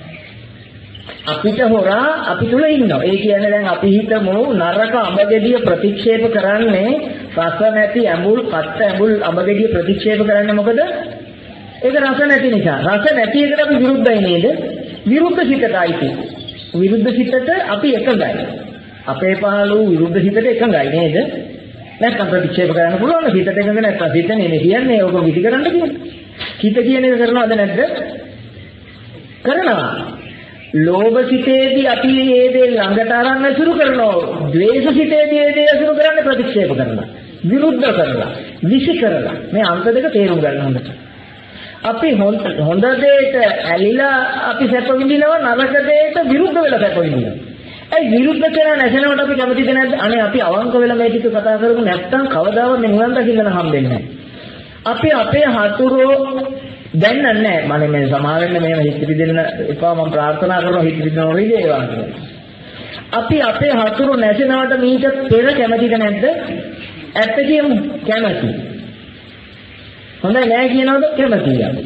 අපිට හොරා අපි තුල ඉන්නවා. ඒ කියන්නේ දැන් අපි හිතමු නරක අඹගෙඩිය ප්‍රතික්ෂේප කරන්නේ රස නැති ඇඹුල් කට්ට ඇඹුල් අඹගෙඩිය ප්‍රතික්ෂේප කරන්නේ මොකද? ඒක රස නැති නිසා. රස නැති එකට අපි විරුද්ධයි නේද? විරුද්ධ සිතටයි. විරුද්ධ සිතට අපි එකඟයි. අපේ පහළ වූ විරුද්ධ සිතට එකඟයි නේද? නැත්නම් ප්‍රතික්ෂේප කරන්න පුළුවන්. හිතට එකඟ නැත්නම් හිත නෙමෙයි කියන්නේ ඕක විදි කරන්න කියන්නේ. හිත කියන එක කරනවද නැද්ද? කරනවා. ලෝභ සිතේදී අපි මේ දේ ළඟට අරන් අසුරු කරනවා. ද්වේෂ සිතේදී මේ දේ අසුරු කරන්න ප්‍රතික්ෂේප කරනවා. විරුද්ධ කරලා, විසි කරලා. මේ අන්ත දෙක තේරුම් ගන්න හොඳට. අපි හොඳ හොඳ දෙයට ඇලිලා අපි සැප විඳිනවා, නරක දෙයට විරුද්ධ වෙලා සැප විඳිනවා. ඒ විරුද්ධ කරන නැසෙනවට අපි කැමතිද නැද්ද? අනේ අපි අවංක වෙලා මේ ටික කතා කරමු නැත්තම් කවදාවත් නිවන් දකින්න හම්බෙන්නේ නැහැ. අපි අපේ හතුරෝ දැන් නැහැ. මම මේ සමාවෙන්න මේව හිතපි දෙන්න එපා. මම ප්‍රාර්ථනා කරනවා හිතපි දෙන්න ඕනේ ඒවා. අපි අපේ හතුරු නැසෙනවට මීට පෙර කැමතිද නැද්ද? ඇත්ත කියමු කැමති. හොඳයි නෑ කියනවද? කැමතියි අපි.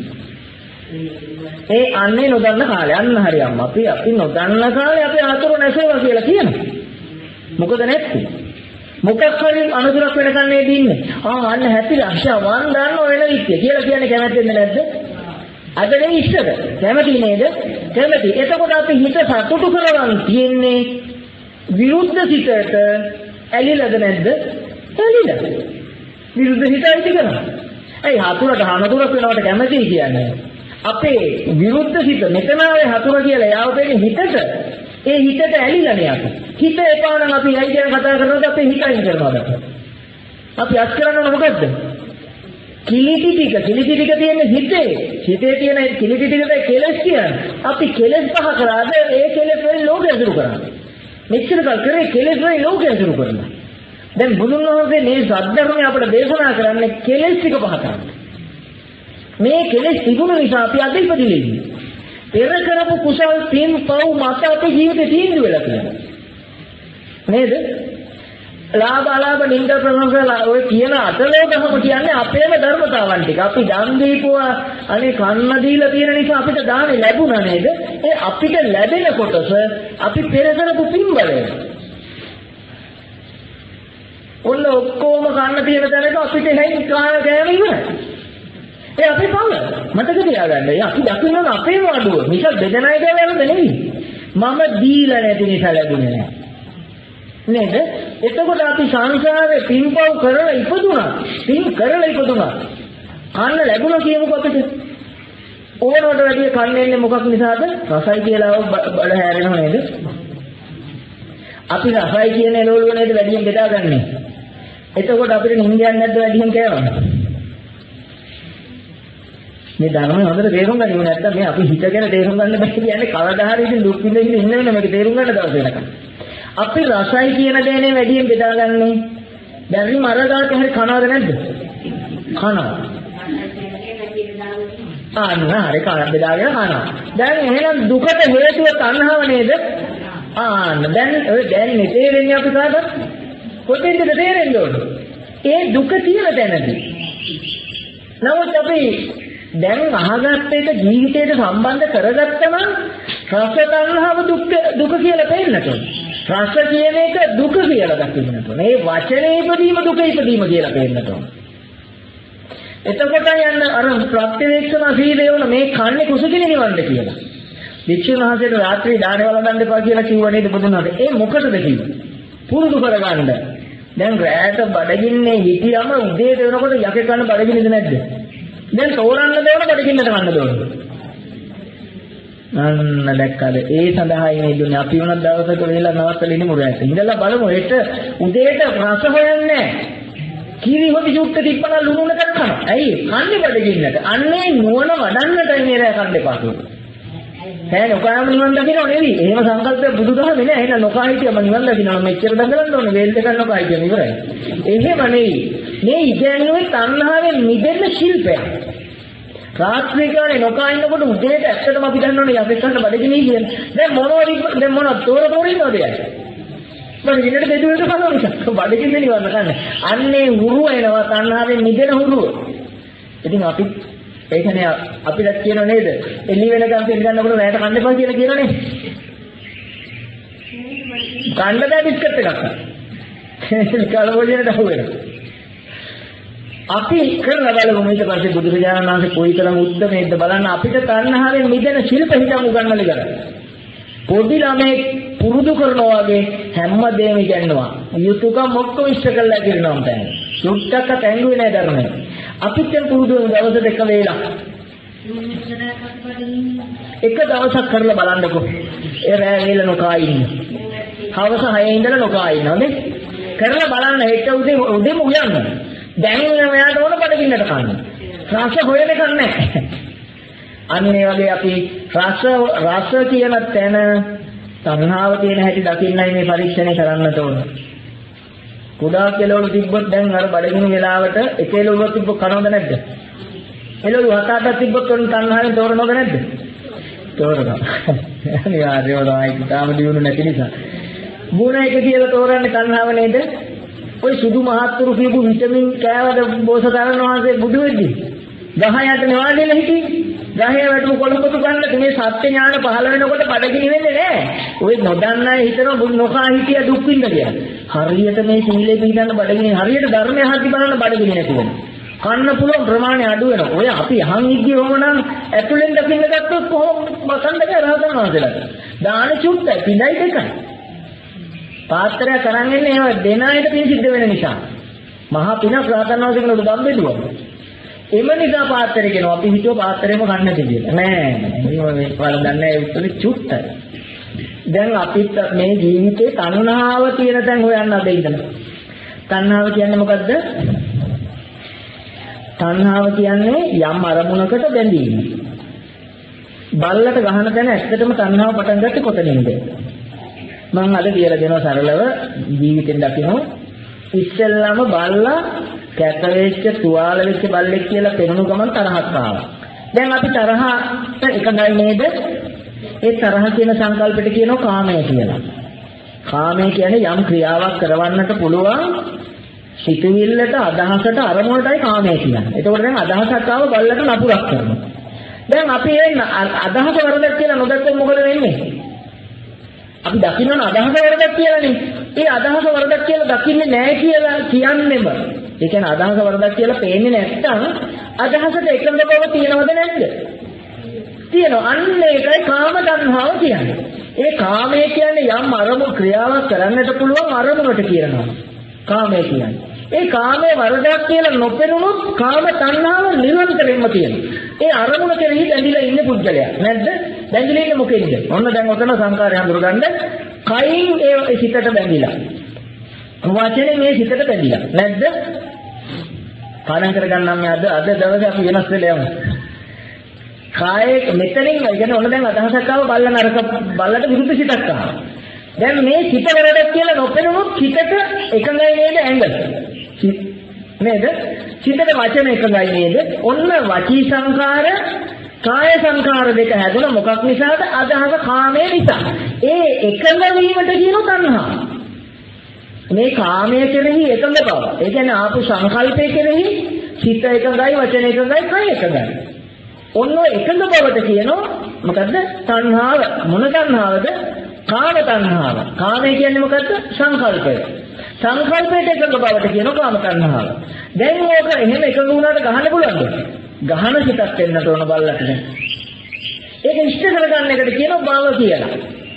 ඒ අන්නේ නොදන්න කාලේ අන්න හරි අම්මා අපි අපි නොදන්න කාලේ අපේ හතුරු නැසෙවා කියලා කියනවා. මොකද නැත්තේ? මොකක් හරි අනුතරක් වෙනකන් නේද ඉන්නේ. ආ අන්න හැපිලා අක්ෂා වන් දාන්න වෙන විදිය කියලා කියන්නේ කැමතිද නැද්ද? අද නේ ඉස්සර. කැමති නේද? කැමති. එතකොට අපි හිත සතුටු කරවන් තියෙන්නේ විරුද්ධ සිතට ඇලිලාද නැද්ද? ඇලිලා. විරුද්ධ හිතයි තියනවා. ඒ හතුරට හනතුරක් වෙනවට කැමතියි කියන්නේ. අපේ විරුද්ධ සිත මෙතනාවේ හතුර කියලා යාවතේ හිතට ඒ හිතට ඇලිලා නේ අපි. හිත එපා නම් අපි ඇයි කියන කතා කරනවද අපේ හිතයින් කරනවද? අපි අත් කරනව මොකද්ද? කිලිටි ටික කිලිටි ටික තියෙන්නේ හිතේ. හිතේ තියෙන ඒ කිලිටි ටිකට කෙලස් කියන්නේ. අපි කෙලස් පහ කරාද ඒ කෙලස් වලින් ලෝකය අසුරු කරන්නේ. මෙච්චර කල් කරේ කෙලස් වලින් ලෝකය අසුරු කරනවා. දැන් බුදුන් වහන්සේ මේ සද්ධර්මය අපිට දේශනා කරන්නේ කෙලස් ටික පහ කරන්න. මේ කෙලස් තිබුණ නිසා අපි අද ඉපදිලා ඉන්නේ. පෙර කරපු කුසල් පින් පව් මත අපේ ජීවිතේ තීන්දුව වෙලා තියෙනවා. නේද? ලාභ අලාභ නින්දා ප්‍රශංසා ඔය කියන අටලෝකම කියන්නේ අපේම ධර්මතාවන් ටික. අපි දන් දීපුවා අනේ කන්න දීලා තියෙන නිසා අපිට දානේ ලැබුණා නේද? ඒ අපිට ලැබෙන කොටස අපි පෙර කරපු පින් බලය. ඔන්න ඔක්කොම කන්න තියෙන තැනක අපිට හැයි කාන ගෑම ඉවරයි. ඒ අපි පවල මතක තියාගන්න. ඒ අපි දකින්න අපේම අඩුව. මිසක් දෙදෙනායි කියලා නෙවෙයි. මම දීලා නැති නිසා ලැබුණේ නැහැ. නේද? එතකොට අපි සංසාරේ පින්පව් කරලා ඉපදුණා. පින් කරලා ඉපදුණා. කන්න ලැබුණා කියමුකෝ අපිට. ඕනකට වැඩි කන්නේ මොකක් නිසාද? රසයි කියලා බල හැරෙනව නේද? අපි රසයි කියන එළවලු නේද වැඩියෙන් බෙදාගන්නේ. එතකොට අපිට නිින්දයක් නැද්ද වැඩියෙන් කෑවම? මේ ධර්මය හොඳට තේරුම් ගන්න නැත්නම් මේ අපි හිතගෙන තේරුම් ගන්න බැහැ කියන්නේ කවදා හරි ඉතින් දුක් විඳින්න ඉන්න වෙන මේක තේරුම් ගන්න දවස් වෙනකම්. අපි රසයි කියන දේනේ වැඩියෙන් බෙදාගන්නේ. දැන් මරදාට හරි කනවද නැද්ද? කනවා. අන්න හරි කන බෙදාගෙන කනවා. දැන් එහෙනම් දුකට හේතුව තණ්හාව නේද? ආන්න දැන් ඔය දැන් තේරෙන්නේ අපි කාටද? කොතෙන්ද තේරෙන්නේ ඕනේ? ඒ දුක තියෙන තැනදී. නමුත් අපි දැන් අහගත්ත එක ජීවිතයට සම්බන්ධ කරගත්තම රස තණ්හාව දුක් දුක කියලා පෙන්නට ඕනේ. රස කියන එක දුක කියලා දකින්නට ඕනේ. මේ වචනේ ඉදීම දුක ඉදීම කියලා පෙන්නට ඕනේ. එතකොට යන්න අර ප්‍රත්‍යවේක්ෂණ සීලය වල මේ කන්නේ කුසගිනි නිවන්න කියලා. වික්ෂුන් වහන්සේට රාත්‍රී දානේ වළඳන්න එපා කියලා කිව්වා නේද බුදුන් වහන්සේ? ඒ මොකටද කිව්වේ? පුරුදු කරගන්න. දැන් රැයට බඩගින්නේ හිටියම උදේට වෙනකොට යකේ කන බඩගිනිද නැද්ද? දැන් තෝරන්න දෙවන බඩගින්නට ගන්න දෙවන. අන්න දැක්කද? ඒ සඳහායි මේ දුන්නේ අපි වුණත් දවසක වෙලා නවත්තලා ඉන්නේ මොරයට. ඉඳලා බලමු හෙට උදේට රස හොයන්නේ. කිරි හොදි යුක්ත තිබ්බන ලුණු නැතර කනවා. ඇයි? කන්නේ බඩගින්නට. අන්නේ නුවණ වඩන්නටයි මේ රැ කන්න එපා කියන්නේ. ඈ නොකාම නිවන් දකින්නව නෙවෙයි. එහෙම සංකල්පය බුදුදහමේ නෑ. එහෙනම් නොකා හිටියම නිවන් දකින්නව මෙච්චර දඟලන්න ඕනේ. වේල් දෙකක් නොකා හිටියම ඉවරයි. එහෙම නෙවෙයි. මේ ඉගැන්වුවේ තණ්හාවෙන් මිදෙන්න ශිල්පයක්. රාත්‍රී කාලේ නොකා ඉන්නකොට උදේට ඇත්තටම අපි දන්නවනේ අපි කන්න බඩගිනි කියන්නේ. දැන් මොනවද දැන් මොනවද තෝර තෝර ඉන්නවද යන්නේ? මම ඉන්නට දෙදුවට කනවා බඩගිනි නිවන් ගන්න. අන්නේ හුරුව එනවා තණ්හාවෙන් මිදෙන හුරුව. ඉතින් අපි ඒ කියන්නේ අපිට කියනව නේද? එළි වෙනකම් පිළ ගන්නකොට රැයට කන්න එපා කියලා කියනනේ. කන්න බෑ බිස්කට් එකක්. කලබලෙට අහුවෙනවා. අපි කරලා බලමු ඊට පස්සේ බුදුරජාණන් වහන්සේ කොයිතරම් උත්තමයිද බලන්න අපිට තණ්හාවෙන් මිදෙන ශිල්ප හිතමු ගන්නලි කරා. පොඩි ළමෙක් පුරුදු කරනවා වගේ හැමදේම ඉගෙනනවා. යුතුයකම් ඔක්කොම ඉෂ්ට කරලා කියනවා දැන්. සුට්ටක්ක තැංගුවේ නෑ ධර්මය. අපිත් දැන් පුරුදු දවසට එක වේලා. එක දවසක් කරලා බලන්නකෝ. ඒ රෑ වේල නොකා ඉන්න. හවස හයේ ඉඳලා නොකා ඉන්නවනේ. කරලා බලන්න හෙට උදේ උදේම උයන්න. දැන් මෙයාට ඕන බඩගින්නට කන්න. රස හොයන එකක් නැහැ. අන්න ඒ වගේ අපි රස රස කියන තැන තණ්හාව තියෙන හැටි දකින්නයි මේ පරීක්ෂණය කරන්නට ඕන. කුඩා කෙලවලු තිබ්බොත් දැන් අර බඩගිනි වෙලාවට එක එළවලු තිබ්බොත් කනවද නැද්ද? එළවලු හත අටක් තිබ්බොත් උන් තණ්හාවෙන් තෝරනවද නැද්ද? තෝරනවා. අනිවාර්යයෙන්ම තමයි තාම දිනු නැති නිසා. ගුණ එක කියලා තෝරන්නේ තණ්හාව නේද? ඔය සුදු මහත්තුරු කියපු විටමින් කෑවද බෝසතාණන් වහන්සේ බුදු වෙද්දී දහයට නෙවාදෙලා හිටියේ. දහය වැටු කොළඹතු ගන්න මේ සත්‍ය ඥාන පහළ වෙනකොට බඩගිනි වෙන්නේ නැහැ. ඔය නොදන්න අය හිතනවා බුදු නොකා හිටිය දුක් විඳ කියලා. හරියට මේ සීලේ පිළිගන්න බඩගිනි හරියට ධර්මය හරි බලන්න බඩගිනි නැති වෙනවා. කන්න පුළුවන් ප්‍රමාණය අඩු වෙනවා. ඔය අපි අහන් ඉද්දී වමනම් ඇතුලෙන් දකින්න ගත්තොත් කොහොම මසන්ද කියලා රහතන් වහන්සේලාට. දාන චුට්ටයි පිළයි දෙකයි. පාත්‍රය කරන් ඉන්නේ ඒව දෙන අයට පින් සිද්ධ වෙන නිසා. මහා පිනක් රහතන් වහන්සේ කෙනෙකුට දම් බෙදුවා. එම නිසා පාත්‍රය කියනවා අපි හිතුව පාත්‍රයම ගන්න කියලා. නෑ නෑ මේ වල දන්නේ උත්තර චුට්ටයි. දැන් අපිට මේ ජීවිතේ තණ්හාව තියෙන තැන් හොයන්න අද ඉඳන්. තණ්හාව කියන්නේ මොකද්ද? තණ්හාව කියන්නේ යම් අරමුණකට බැඳීම. බල්ලට ගහන තැන ඇත්තටම තණ්හාව පටන් ගත්තේ කොතනින්ද? මම අද කියලා දෙනවා සරලව ජීවිතෙන් දකින්න. ඉස්සෙල්ලාම බල්ලා කැත වෙච්ච තුවාල වෙච්ච බල්ලෙක් කියලා පෙනුණු ගමන් තරහක් ආවා. දැන් අපි තරහට එකඟයි නේද? ඒ තරහ කියන සංකල්පෙට කියනවා කාමය කියලා. කාමය කියන්නේ යම් ක්‍රියාවක් කරවන්නට පුළුවන් සිතුවිල්ලට අදහසට අරමුණටයි කාමය කියන්නේ. ඒකෝට දැන් අදහසක් ආව බල්ලට නපුරක් කරනවා. දැන් අපි ඒ අදහස වරදක් කියලා නොදැක්කොත් මොකද වෙන්නේ? අපි දකින්න අදහස වරදක් කියලානේ. ඒ අදහස වරදක් කියලා දකින්නේ නැහැ කියලා කියන්නේම. ඒ කියන්නේ අදහස වරදක් කියලා පේන්නේ නැත්තම් අදහසට එකඟ බව තියෙනවද නැද්ද? තියෙනවා. අන්න ඒකයි කාම තණ්හාව කියන්නේ. ඒ කාමය කියන්නේ යම් අරමුණු ක්‍රියාවක් කරන්නට පුළුවන් අරමුණට කියනවා. කාමය කියන්නේ. ඒ කාමයේ වරදක් කියලා නොපෙනුනොත් කාම තණ්හාව නිරන්තරයෙන්ම තියෙනවා. ඒ අරමුණ කෙරෙහි බැඳිලා ඉන්න පුද්ගලයා නැද්ද? බැඳිලා ඉන්නේ මොකෙන්ද? ඔන්න දැන් ඔතන සංකාරය හඳුරගන්න. කයින් ඒ සිතට බැඳිලා. වචනේ මේ සිතට බැඳිලා. නැද්ද? පාඩම් කරගන්නම් මේ අද අද දවසේ අපි වෙනස් වෙලා යමු. කායේ මෙතනින් يعني ඔන්න දැන් අදහසක් ආව බල්ල නරක බල්ලට විරුද්ධ සිතක් ආවා. දැන් මේ සිත වැරදක් කියලා නොපෙනුනොත් හිතට එකඟයි නේද ඇඟ? නේද? සිතට වචන එකඟයි නේද? ඔන්න වචී සංකාර කාය සංකාර දෙක හැදුන මොකක් නිසාද? අදහස කාමයේ නිසා. ඒ එකඟ වීමට කියන තණ්හා. මේ කාමයේ කෙරෙහි එකඟ බව. ඒ කියන්නේ ආපු සංකල්පයේ කෙරෙහි සිත එකඟයි වචන එකඟයි කය එකඟයි. ඔන්න එකඟ බවට කියනවා මොකද්ද? තණ්හාව. මොන තණ්හාවද? කාම තණ්හාව. කාමය කියන්නේ මොකද්ද? සංකල්පය. සංකල්පයට එකඟ බවට කියනවා කාම තණ්හාව. දැන් ඕක එහෙම එකඟ වුණාට ගහන්න පුළුවන්ද? ගහන සිතක් වෙන්නට ඕන බල්ලට දැන්. ඒක ඉෂ්ට කරගන්න එකට කියනවා භව කියලා.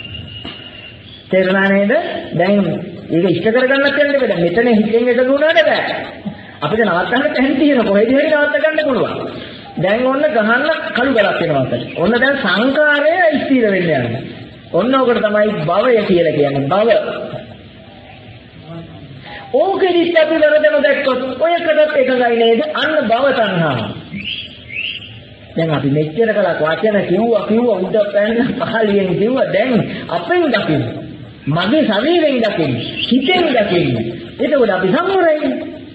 තේරුණා නේද? දැන් ඒක ඉෂ්ට කරගන්නත් යන්න බෑ. මෙතන හිතෙන් එකඟ වුණාට බෑ. අපිට නවත්තන්න තැන් තියෙන කොහෙද හරි නවත්ත ගන්න පුළුවන්. දැන් ඔන්න ගහන්න කළු ගලක් වෙනවා අතට. ඔන්න දැන් සංකාරය ස්ථිර වෙන්න යනවා. ඔන්න ඔකට තමයි භවය කියලා කියන්නේ. භව. ඕකෙදිත් අපි වරදම දැක්කොත් ඔයකටත් එකගයි නේද? අන්න භව තණ්හාව. දැන් අපි මෙච්චර කලක් වචන කිව්වා කිව්වා උඩ පැන්න පහලියෙන් කිව්වා දැන් අපෙන් දකින්න. මගේ ශරීරයෙන් දකින්න. හිතෙන් දකින්න. එතකොට අපි සම්මුරයි.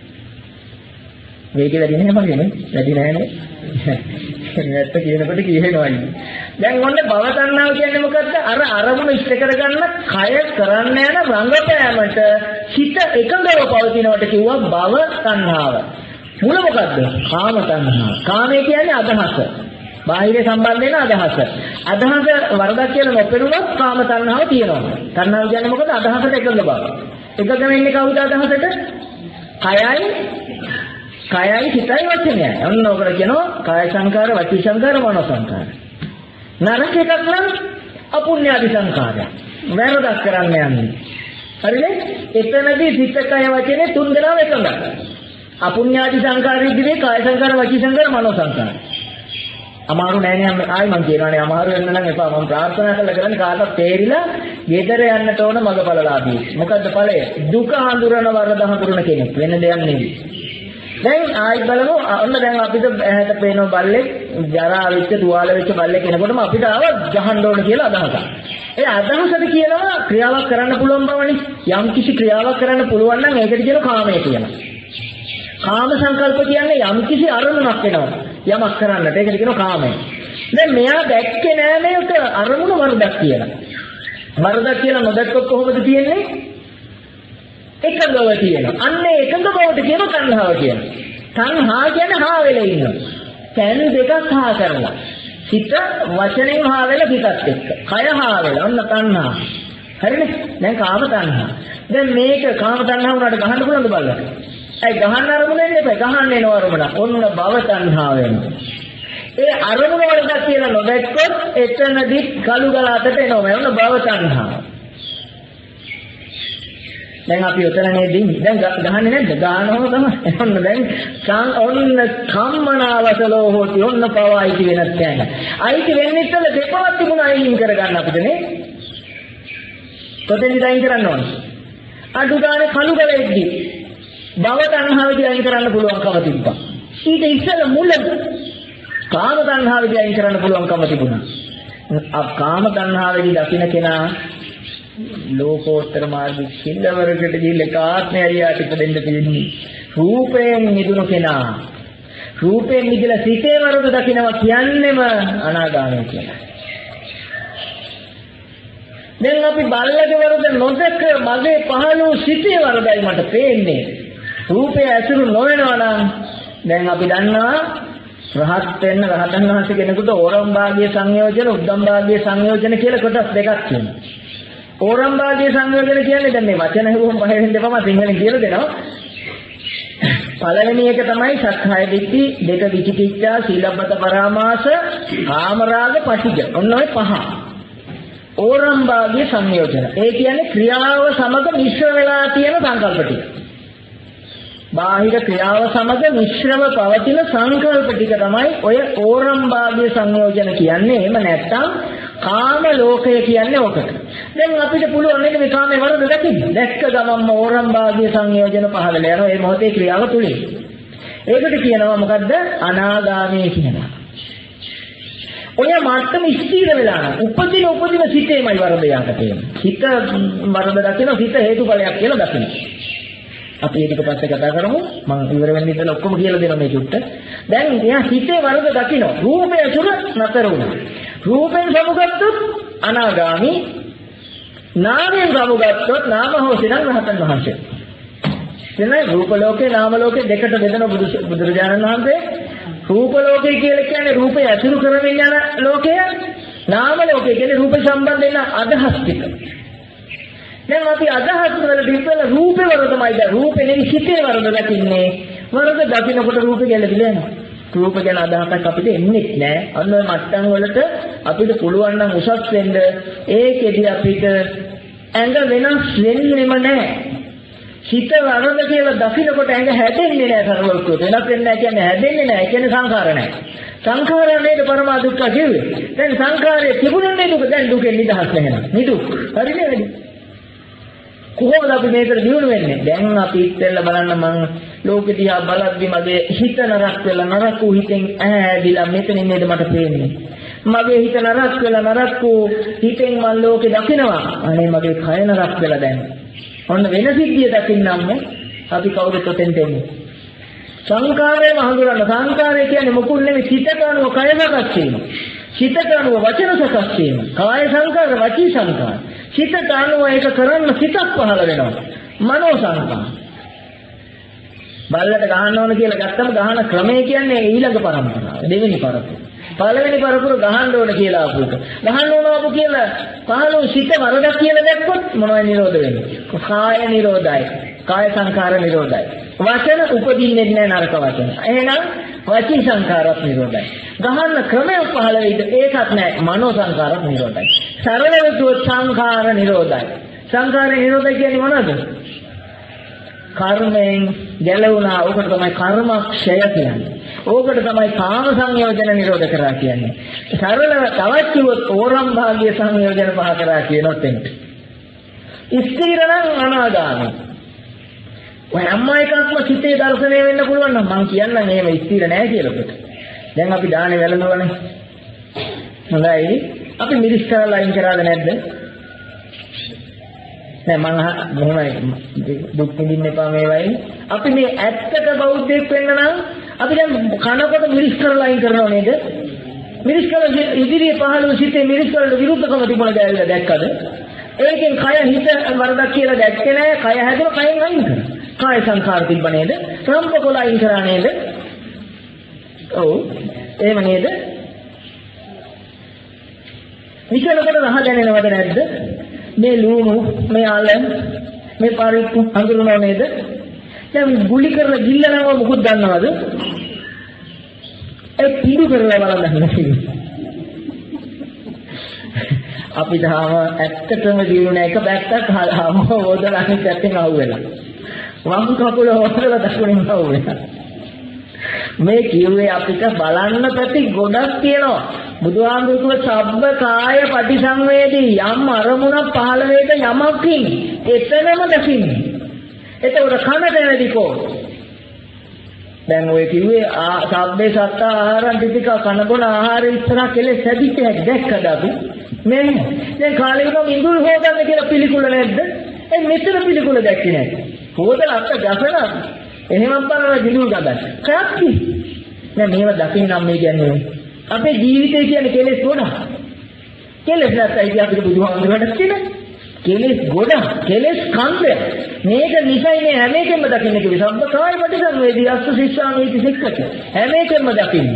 මේක වැඩි නෑ මගේ නේ. වැඩි නෑනේ. නැත්ත කියනකොට කියනවා. දැන් ඔන්න භව තණ්හාව කියන්නේ මොකද්ද? අර අරමුණ ඉෂ්ට කරගන්න කය කරන්න යන රංගපෑමට හිත එකඟව පවතිනවට කිව්වා භව තණ්හාව. මුල මොකද්ද? කාම තණ්හාව. කාමය කියන්නේ අදහස. බාහිර සම්බන්ධ වෙන අදහස. අදහස වරදක් කියලා නොපෙරුණොත් කාම තණ්හාව තියෙනවා. තණ්හාව කියන්නේ මොකද? අදහසට එකඟ බව. එකඟ වෙන්නේ කවුද අදහසට? කයයි කයයි හිතයි වචනයයි. අන්න ඔකට කියනවා කාය සංකාර, වචී සංකාර, මනෝ සංකාර. නරක එකක් නම් අපුඤ්ඤාදි සංකාරය. වැරදක් කරන්න යන්නේ. හරිනේ? එතනදී සිත කය වචනේ තුන් දෙනාම එකඟයි. අපුඤ්ඤාදි සංකාරය දිවේ කාය සංකාර, වචී සංකාර, මනෝ සංකාර. අමාරු නෑනේ ආයි මං කියනවානේ අමාරු වෙන්න නම් එපා. මම ප්‍රාර්ථනා කළා කරන්නේ කාටවත් තේරිලා ගෙදර යන්නට ඕන මගපලලාභී. මොකද්ද ඵලය? දුක හඳුරන වරද හඳුරන කෙනෙක්. වෙන දෙයක් නෙවෙයි. දැන් ආයි බලමු ඔන්න දැන් අපිට ඇහැට පේන බල්ලෙක් ජරා වෙච්ච තුවාල වෙච්ච බල්ලෙක් එනකොටම අපිට ආව ගහන්න ඕන කියලා අදහසක්. ඒ අදහසට කියනවා ක්‍රියාවක් කරන්න පුළුවන් බවනේ. යම් කිසි ක්‍රියාවක් කරන්න පුළුවන් නම් ඒකට කියනවා කාමය කියලා. කාම සංකල්ප කියන්නේ යම් කිසි අරමුණක් වෙනවා. යමක් කරන්නට ඒකට කියනවා කාමය. දැන් මෙයා දැක්කේ නෑ මේක අරමුණ වරදක් කියලා. වරදක් කියලා නොදැක්කොත් කොහොමද තියෙන්නේ? එකඟව තියෙනවා. අන්න එකඟ බවට කියන තණ්හාව කියනවා. තණ්හා කියන්නේ හා වෙලා ඉන්නවා. කැලු දෙකක් හා කරලා. සිත වචනෙන් හා වෙලා පිටත් එක්ක. කය හා වෙලා. ඔන්න තණ්හා. හරිනේ? දැන් කාම තණ්හා. දැන් මේක කාම තණ්හා වුණාට ගහන්න පුළුවන්ද බලන්න? ඒ ගහන්න අරමුණ එන්නේ නැහැ. ගහන්න එන අරමුණ. ඔන්න භව තණ්හා වෙනවා. ඒ අරමුණ වලට කියලා නොදැක්කොත් එතනදි කළු ගල අතට එනවා. ඔන්න භව තණ්හා. දැන් අපි උතරනේ දෙන්නේ. දැන් ගහන්නේ නැද්ද? ගහනවම තමයි. ඔන්න දැන් ඔන්න කම්මනාවසලෝ හොති ඔන්න පවයිති වෙනත් කියන්නේ. අයිති වෙන්නේ ඉතල දෙපවත් තිබුණ අයින් කරගන්න අපිට නේ. කොතෙන්ද අයින් කරන්න ඕනේ? අඩු ගානේ කළු ගලෙද්දි භව තණ්හාවදී අයින් කරන්න පුළුවන්කම තිබ්බා. ඊට ඉස්සෙල්ල මුල කාම තණ්හාවදී අයින් කරන්න පුළුවන්කම තිබුණා. අ කාම තණ්හාවදී දකින්න කෙනා ලෝකෝත්තර මාර්ග සිල්වරකට ගිහිල්ලා කාත්මය හරියට ඉපදෙන්න තියෙන්නේ. රූපයෙන් මිදුණු කෙනා රූපයෙන් මිදලා සිතේ වරද දකින්නවා කියන්නේම අනාගාමී කියලා. දැන් අපි බල්ලගේ වරද නොදක මගේ පහළ වූ සිතේ වරදයි මට පේන්නේ. රූපය ඇසුරු නොවනවා නම් දැන් අපි දන්නවා රහත් වෙන්න රහතන් වහන්සේ කෙනෙකුට ඕරම් භාගීය සංයෝජන උද්දම් භාගීය සංයෝජන කියලා කොටස් දෙකක් තියෙනවා. ඕරම් භාගීය සංයෝජන කියන්නේ දැන් මේ වචන හුවම පහ වෙන දෙපම සිංහලෙන් කියලා දෙනවා. පළවෙනි එක තමයි සක්කාය දිට්ඨි, දෙක විචිකිච්ඡා, සීලබ්බත පරාමාස, කාමරාග, පටිඝ. ඔන්න ඔය පහ. ඕරම් භාගීය සංයෝජන. ඒ කියන්නේ ක්‍රියාව සමග මිශ්‍ර වෙලා තියෙන සංකල්ප ටික. බාහිර ක්‍රියාව සමග මිශ්‍රව පවතින සංකල්ප ටික තමයි ඔය ඕරම් භාගීය සංයෝජන කියන්නේ. එහෙම නැත්නම් කාම ලෝකය කියන්නේ ඕකට. දැන් අපිට පුළුවන් නේද මේ කාමේ වරද දකින්න? දැක්ක ගමන්ම ඕරම් භාගීය සංයෝජන පහළ යනවා. මේ මොහොතේ ක්‍රියාව තුලින්. ඒකට කියනවා මොකද්ද? අනාගාමී කියනවා. ඔය මට්ටම ස්ථිර වෙලා නම් උපදින උපදින සිතේමයි වරද යාට තියෙන්නේ. හිත වරද දකින්න හිත හේතුඵලයක් කියලා දකින්න. අපි ඒක පස්සේ කතා කරමු. මම ඉවර වෙන්න ඉතල ඔක්කොම කියලා දෙනවා මේ චුට්ට. දැන් එයා හිතේ වරද දකින්න. රූපය සුර නතර වුණා. රූපෙන් සමුගත්තොත් අනාගාමි, නාමයෙන් සමුගත්තොත් නාමහෝසිනම් රහතන් වහන්සේ. එතන රූප ලෝකේ නාම ලෝකේ දෙකට බෙදෙන බුදුරජාණන් වහන්සේ. රූප ලෝකේ කියලා කියන්නේ රූපය අසුරු කරමින් යන ලෝකය. නාම ලෝකේ කියන්නේ රූප සම්බන්ධ වෙන අදහස් ටික. දැන් අපි අදහස් වලට ඉස්සෙල්ලා රූපේ වරදමයි දැන් රූපේ නෙවෙයි හිතේ වරද දකින්නේ. වරද දකින්නකොට රූපේ ගැලවිලා යනවා. රූප ගැන අදහසක් අපිට එන්නේ නැහැ. අන්න ඔය මට්ටම් වලට අපිට පුළුවන් නම් උසස් වෙන්න ඒකෙදි අපිට ඇඟ වෙනස් වෙන්නෙම නැහැ. හිත වරද කියලා දකින්නකොට ඇඟ හැදෙන්නේ නැහැ සරලව. වෙනස් වෙන්නේ නැහැ කියන්නේ හැදෙන්නේ නැහැ. ඒ කියන්නේ සංකාර නැහැ. සංඛාරය නේද පරම දුක්ඛ කිව්වේ. දැන් සංඛාරයේ තිබුණේ දුක දැන් දුකෙන් නිදහස් නැහැ. නිදුක්. හරි නේද? කොහොමද අපි මේකට දියුණු වෙන්නේ? දැන් අපි ඉස්සෙල්ලා බලන්න මං ලෝකෙ දිහා බලද්දි මගේ හිත නරක වෙලා නරක වූ හිතෙන් ඈදිලා මෙතනින් නේද මට පේන්නේ. මගේ හිත නරක වෙලා නරක වූ හිතෙන් මං ලෝකෙ දකිනවා. අනේ මගේ කය නරක වෙලා දැන්. ඔන්න වෙන සිද්ධිය දකින්නම්ම අපි කවුරුත් ඔතෙන්ට එන්නේ. සංකාරයම හඳුනන සංකාරය කියන්නේ මොකුල් නෙවෙයි සිතට අනුව කය සකස් වීම. සිතට අනුව වචන සකස් වීම. කාය සංකාර වචී සංකාර. සිතට අනුව ඒක කරන්න සිතක් පහළ වෙනවා. මනෝ සංකාර. බල්ලට ගහන්න ඕන කියලා ගත්තම ගහන ක්‍රමය කියන්නේ ඊළඟ පරම්පරාව. දෙවෙනි පරපුර. පළවෙනි පරපුර ගහන්න ඕන කියලා ආපු එක. ගහන්න ඕන ආපු කියලා පහළොව සිත වරදක් කියලා දැක්කොත් මොනවයි නිරෝධ වෙන්නේ? කාය නිරෝධයි. කාය සංකාර නිරෝධයි. වචන උපදින්නේ නැහැ නරක වචන. එහෙනම් වචී සංකාරත් නිරෝධයි. ගහන්න ක්‍රමය පහළ වෙයිද ඒකත් නැහැ. මනෝ සංකාරත් නිරෝධයි. සරලව කිව්වොත් සංඛාර නිරෝධයි. සංඛාර නිරෝධය කියන්නේ මොනවද? කර්මයෙන් ගැලවුණා. ඕකට තමයි කර්මක්ෂය කියන්නේ. ඕකට තමයි කාම සංයෝජන නිරෝධ කරා කියන්නේ. සරලව තවත් කිව්වොත් ඕරම් භාග්‍ය සංයෝජන පහ කරා කියනොත් එන්නේ. ස්ථිර නම් අනාගාමී. ඔය අම්මා එකක්ම සිතේ දර්ශනය වෙන්න පුළුවන් නම් මං කියන්නම් එහෙම ස්ථිර නැහැ කියලා කොට. දැන් අපි දානේ වැළඳවනේ. හොඳයි. අපි මිරිස් කරලා අයින් කරාද නැද්ද? දැන් මං මොනවයි දුක් විඳින්න එපා මේවයි. අපි මේ ඇත්තට බෞද්ධයෙක් වෙන්න නම් අපි දැන් කනකොට මිරිස් කරලා අයින් කරනව නේද? මිරිස් කරලා ඉදිරියේ පහළ වූ සිතේ මිරිස් වලට විරුද්ධකම තිබුණා කියලා දැක්කද? ඒකෙන් කය හිත වරදක් කියලා දැක්කේ නැහැ. කය හැදුවා කයෙන් අයින් කරා. කාය සංඛාර තිබ්බ නේද? සම්පකොල අයින් කරා නේද? ඔව්. එහෙම නේද? විචලකට රහ දැනෙනවද නැද්ද? මේ ලුණු, මේ ආලම්, මේ පරිප්පු හඳුනනව නේද? දැන් ගුලි කරලා ගිල්ලනව මොකද දන්නවද? ඒ පිටු කරලා බලන්න අපි තාම ඇත්තටම දිනුන එක බැක්කක් හාම හොදලා අනිත් පැත්තෙන් ආවෙලා. වම් කකුල හොදලා දකුණෙන් ආවෙලා. මේ කිව්වේ අපිට බලන්න පැති ගොඩක් තියෙනවා. බුදුහාමුදුරුවෝ සබ්බ කාය පටිසංවේදී යම් අරමුණක් පහළ වේද යමක් ඉන්නේ. එතනම දකින්නේ. එතකොට කනට නැදිකෝ. දැන් ඔය කිව්වේ සබ්බේ සත්ත ආහාරං පිටික කන බොන ආහාර ඉස්සරහ කෙලෙස් හැදිච්ච හැටි දැක්කද අපි? මේ දැන් කාලේ ගම ඉඳුල් හොදන්න කියලා පිළිකුල නැද්ද? ඒ මෙතන පිළිකුල දැක්කේ නැහැ. හොදලා අත්ත ගසන එහෙම බලනවා දිනුල් ගදන්න. කැක්කි. දැන් මේව දකින්න නම් මේ කියන්නේ අපේ ජීවිතය කියන්නේ කෙලෙස් ගොඩක්. කෙලෙස් නැත්නම් අපිට බුදුහාමුදුරුවන්ට කියන්නේ කෙලෙස් ගොඩක්, කෙලෙස් කන්දය. මේක නිසයි මේ හැම එකෙම දකින්න කිව්වේ. සබ්බ කාය පටිසංවේදී අස්ස ශිෂ්‍යාමීති සික්කති. හැම එකෙම දකින්න.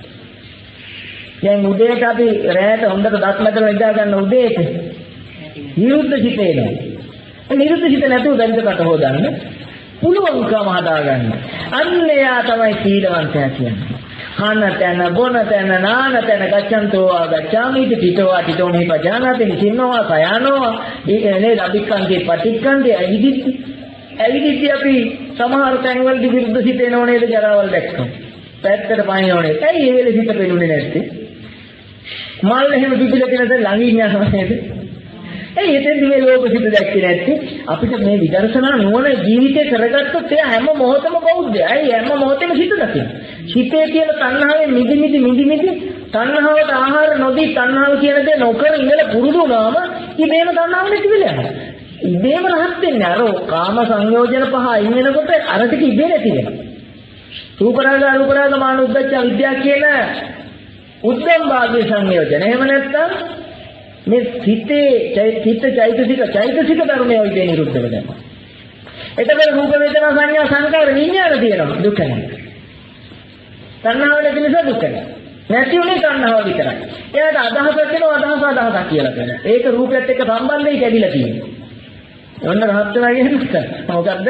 දැන් උදේට අපි රැයට හොඳට දත් මැදලා ඉඳා ගන්න උදේට නිරුද්ධ සිතේනවා. ඒ නිරුද්ධ සිත නැතුව දැන්කට හොදන්න පුළුවන්කම හදාගන්න. අන්න එයා තමයි සීලවන්තයා කියන්නේ. කන තැන බොන තැන නාන තැන ගච්ඡන්තෝ ආගච්ඡාමිති පිටෝ අටිතෝ මේ පජානාති නිසින්නෝ සයනෝ ඊනේ ලබික්කන්ති පටික්කන්ති ඇවිදිත් ඇවිදිත් අපි සමහර තැන්වලදී විරුද්ධ සිත එනෝ නේද ජරාවල් දැක්කම පැත්තට පනිනෝ නේද ඇයි ඒ වෙලේ සිත පෙළුනේ නැත්තේ මල් එහෙම පිටිල කෙනද ළඟින් යනවා නේද ඇයි එතෙන්දි මේ ලෝක සිත දැක්කේ නැත්තේ අපිට මේ විදර්ශනා නුවණ ජීවිතේ කරගත්තොත් එයා හැම මොහොතම බෞද්ධයි. ඇයි හැම මොහොතෙම සිත දකින්න. සිතේ තියෙන තණ්හාවෙන් මිදි මිදි මිදි මිදි තණ්හාවට ආහාර නොදී තණ්හාව කියන දේ නොකර ඉඳලා පුරුදු වුණාම ඉබේම තණ්හාව නැති වෙලා යනවා. ඉබේම රහත් වෙන්නේ අර කාම සංයෝජන පහ අයින් වෙනකොට අර ටික ඉබේ නැති වෙනවා. රූපරාග අරූපරාග මාන උද්දච්ච විද්‍යාව කියන උද්දම් භාග්‍ය සංයෝජන. එහෙම නැත්නම් මේ සිතේ චිත්ත චෛතසික චෛතසික ධර්මයේ ඉබේ නිරුද්ධ වෙනවා. එතකොට රූප වේදනා සංඥා සංකාර විඥාන තියෙනවා දුක නැහැ. තණ්හාව නැති නිසා දුක නැහැ. නැති උනේ තණ්හාව විතරයි. එයාට අදහසක් වෙනවා අදහස අදහසක් කියලා කියනවා. ඒක රූපයත් එක්ක සම්බන්ධයි කැඩිලා තියෙනවා. ඔන්න රහත් වෙනා කියන්නේ මොකද්ද?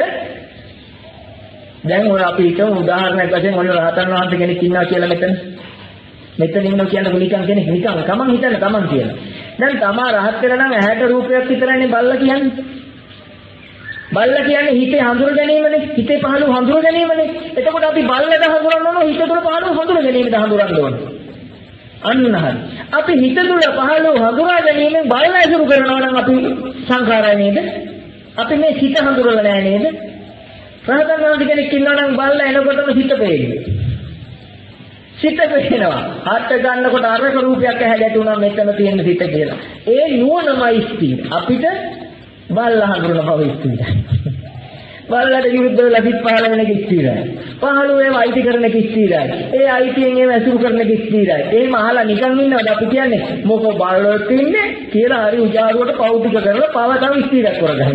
දැන් ඔය අපි හිතමු උදාහරණයක් වශයෙන් ඔන්න රහතන් වහන්සේ කෙනෙක් ඉන්නවා කියලා මෙතන. මෙතන ඉන්නවා කියන්නේ නිකන් කෙනෙක් නිකන් තමන් හිතන්න තමන් කියලා. දැන් තමා රහත් වෙලා නම් ඇහැට රූපයක් විතරනේ බල්ලා කියන්නේ. බල්ලා කියන්නේ හිතේ හඳුර ගැනීමනේ. හිතේ පහළ හඳුර ගැනීමනේ. එතකොට අපි බල්ලද හඳුරන්න ඕන හිත තුළ පහළ හඳුර ගැනීමද හඳුරන්න ඕන. අන්න හරි. අපි හිත තුළ පහළ හඳුරා ගැනීමෙන් බල්ලා ඇසුරු කරනවා නම් අපි සංඛාරය නේද? අපි මේ හිත හඳුරලා නැහැ නේද? රහතන් වහන්සේ කෙනෙක් ඉන්නවා නම් බල්ලා එනකොටම හිත පේන්නේ. සිත පේනවා. හත් ගන්නකොට අරක රූපයක් ඇහැ ගැටුණා මෙතන තියෙන සිත කියලා. ඒ නුවණමයි ස්ථිර. අපිට බල්ලා හඳුනන බව ස්ථිරයි. බල්ලාට විරුද්ධව ලැබිත් පහළ වෙන එක ස්ථිරයි. පහළ වේම අයිති කරන එක ස්ථිරයි. ඒ අයිතියෙන් ඒව ඇසුරු කරන එක ස්ථිරයි. එහෙම අහලා නිකන් ඉන්නවද අපි කියන්නේ මොකෝ බල්ලොත් ඉන්නේ කියලා හරි උජාරුවට පෞද්ගලික කරලා පව තව ස්ථිරයක් කරගන්න.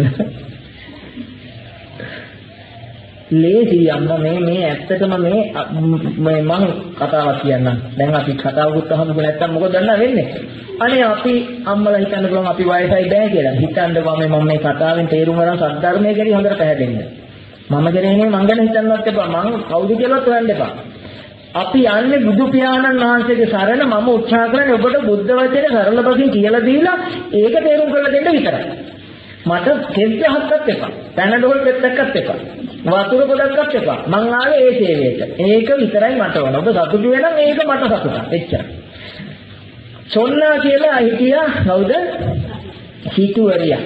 ලේසි අම්ම මේ මේ ඇත්තටම මේ මේ මම කතාවක් කියන්නම්. දැන් අපි කතාවකුත් අහමුකෝ නැත්තම් මොකද දන්නා වෙන්නේ? අනේ අපි අම්මලා හිතන්න පුළුවන් අපි වයසයි බෑ කියලා. හිතන්නකෝ මම මේ කතාවෙන් තේරුම් ගන්න සද්ධර්මයේ ගැන හොඳට පැහැදෙන්න. මම කියන්නේ මං ගැන හිතන්නවත් එපා. මං කවුද කියලාත් හොයන්න එපා. අපි යන්නේ බුදු පියාණන් වහන්සේගේ සරණ මම උත්සාහ කරන්නේ ඔබට බුද්ධ වචනේ සරල බසින් කියලා දීලා ඒක තේරුම් කරලා දෙන්න විතරයි. මට කෙස්ගහක්වත් එපා. පැනඩෝල් පෙත්තක්වත් එපා. වතුර පොඩක්වත් එපා. මං ආවේ ඒ සේවයට. ඒක විතරයි මට ඕන. ඔබ සතුටු වෙනම් ඒක මට සතුටක්. එච්චරයි. සොන්නා කියලා හිටියා කවුද? සිටුවරියා.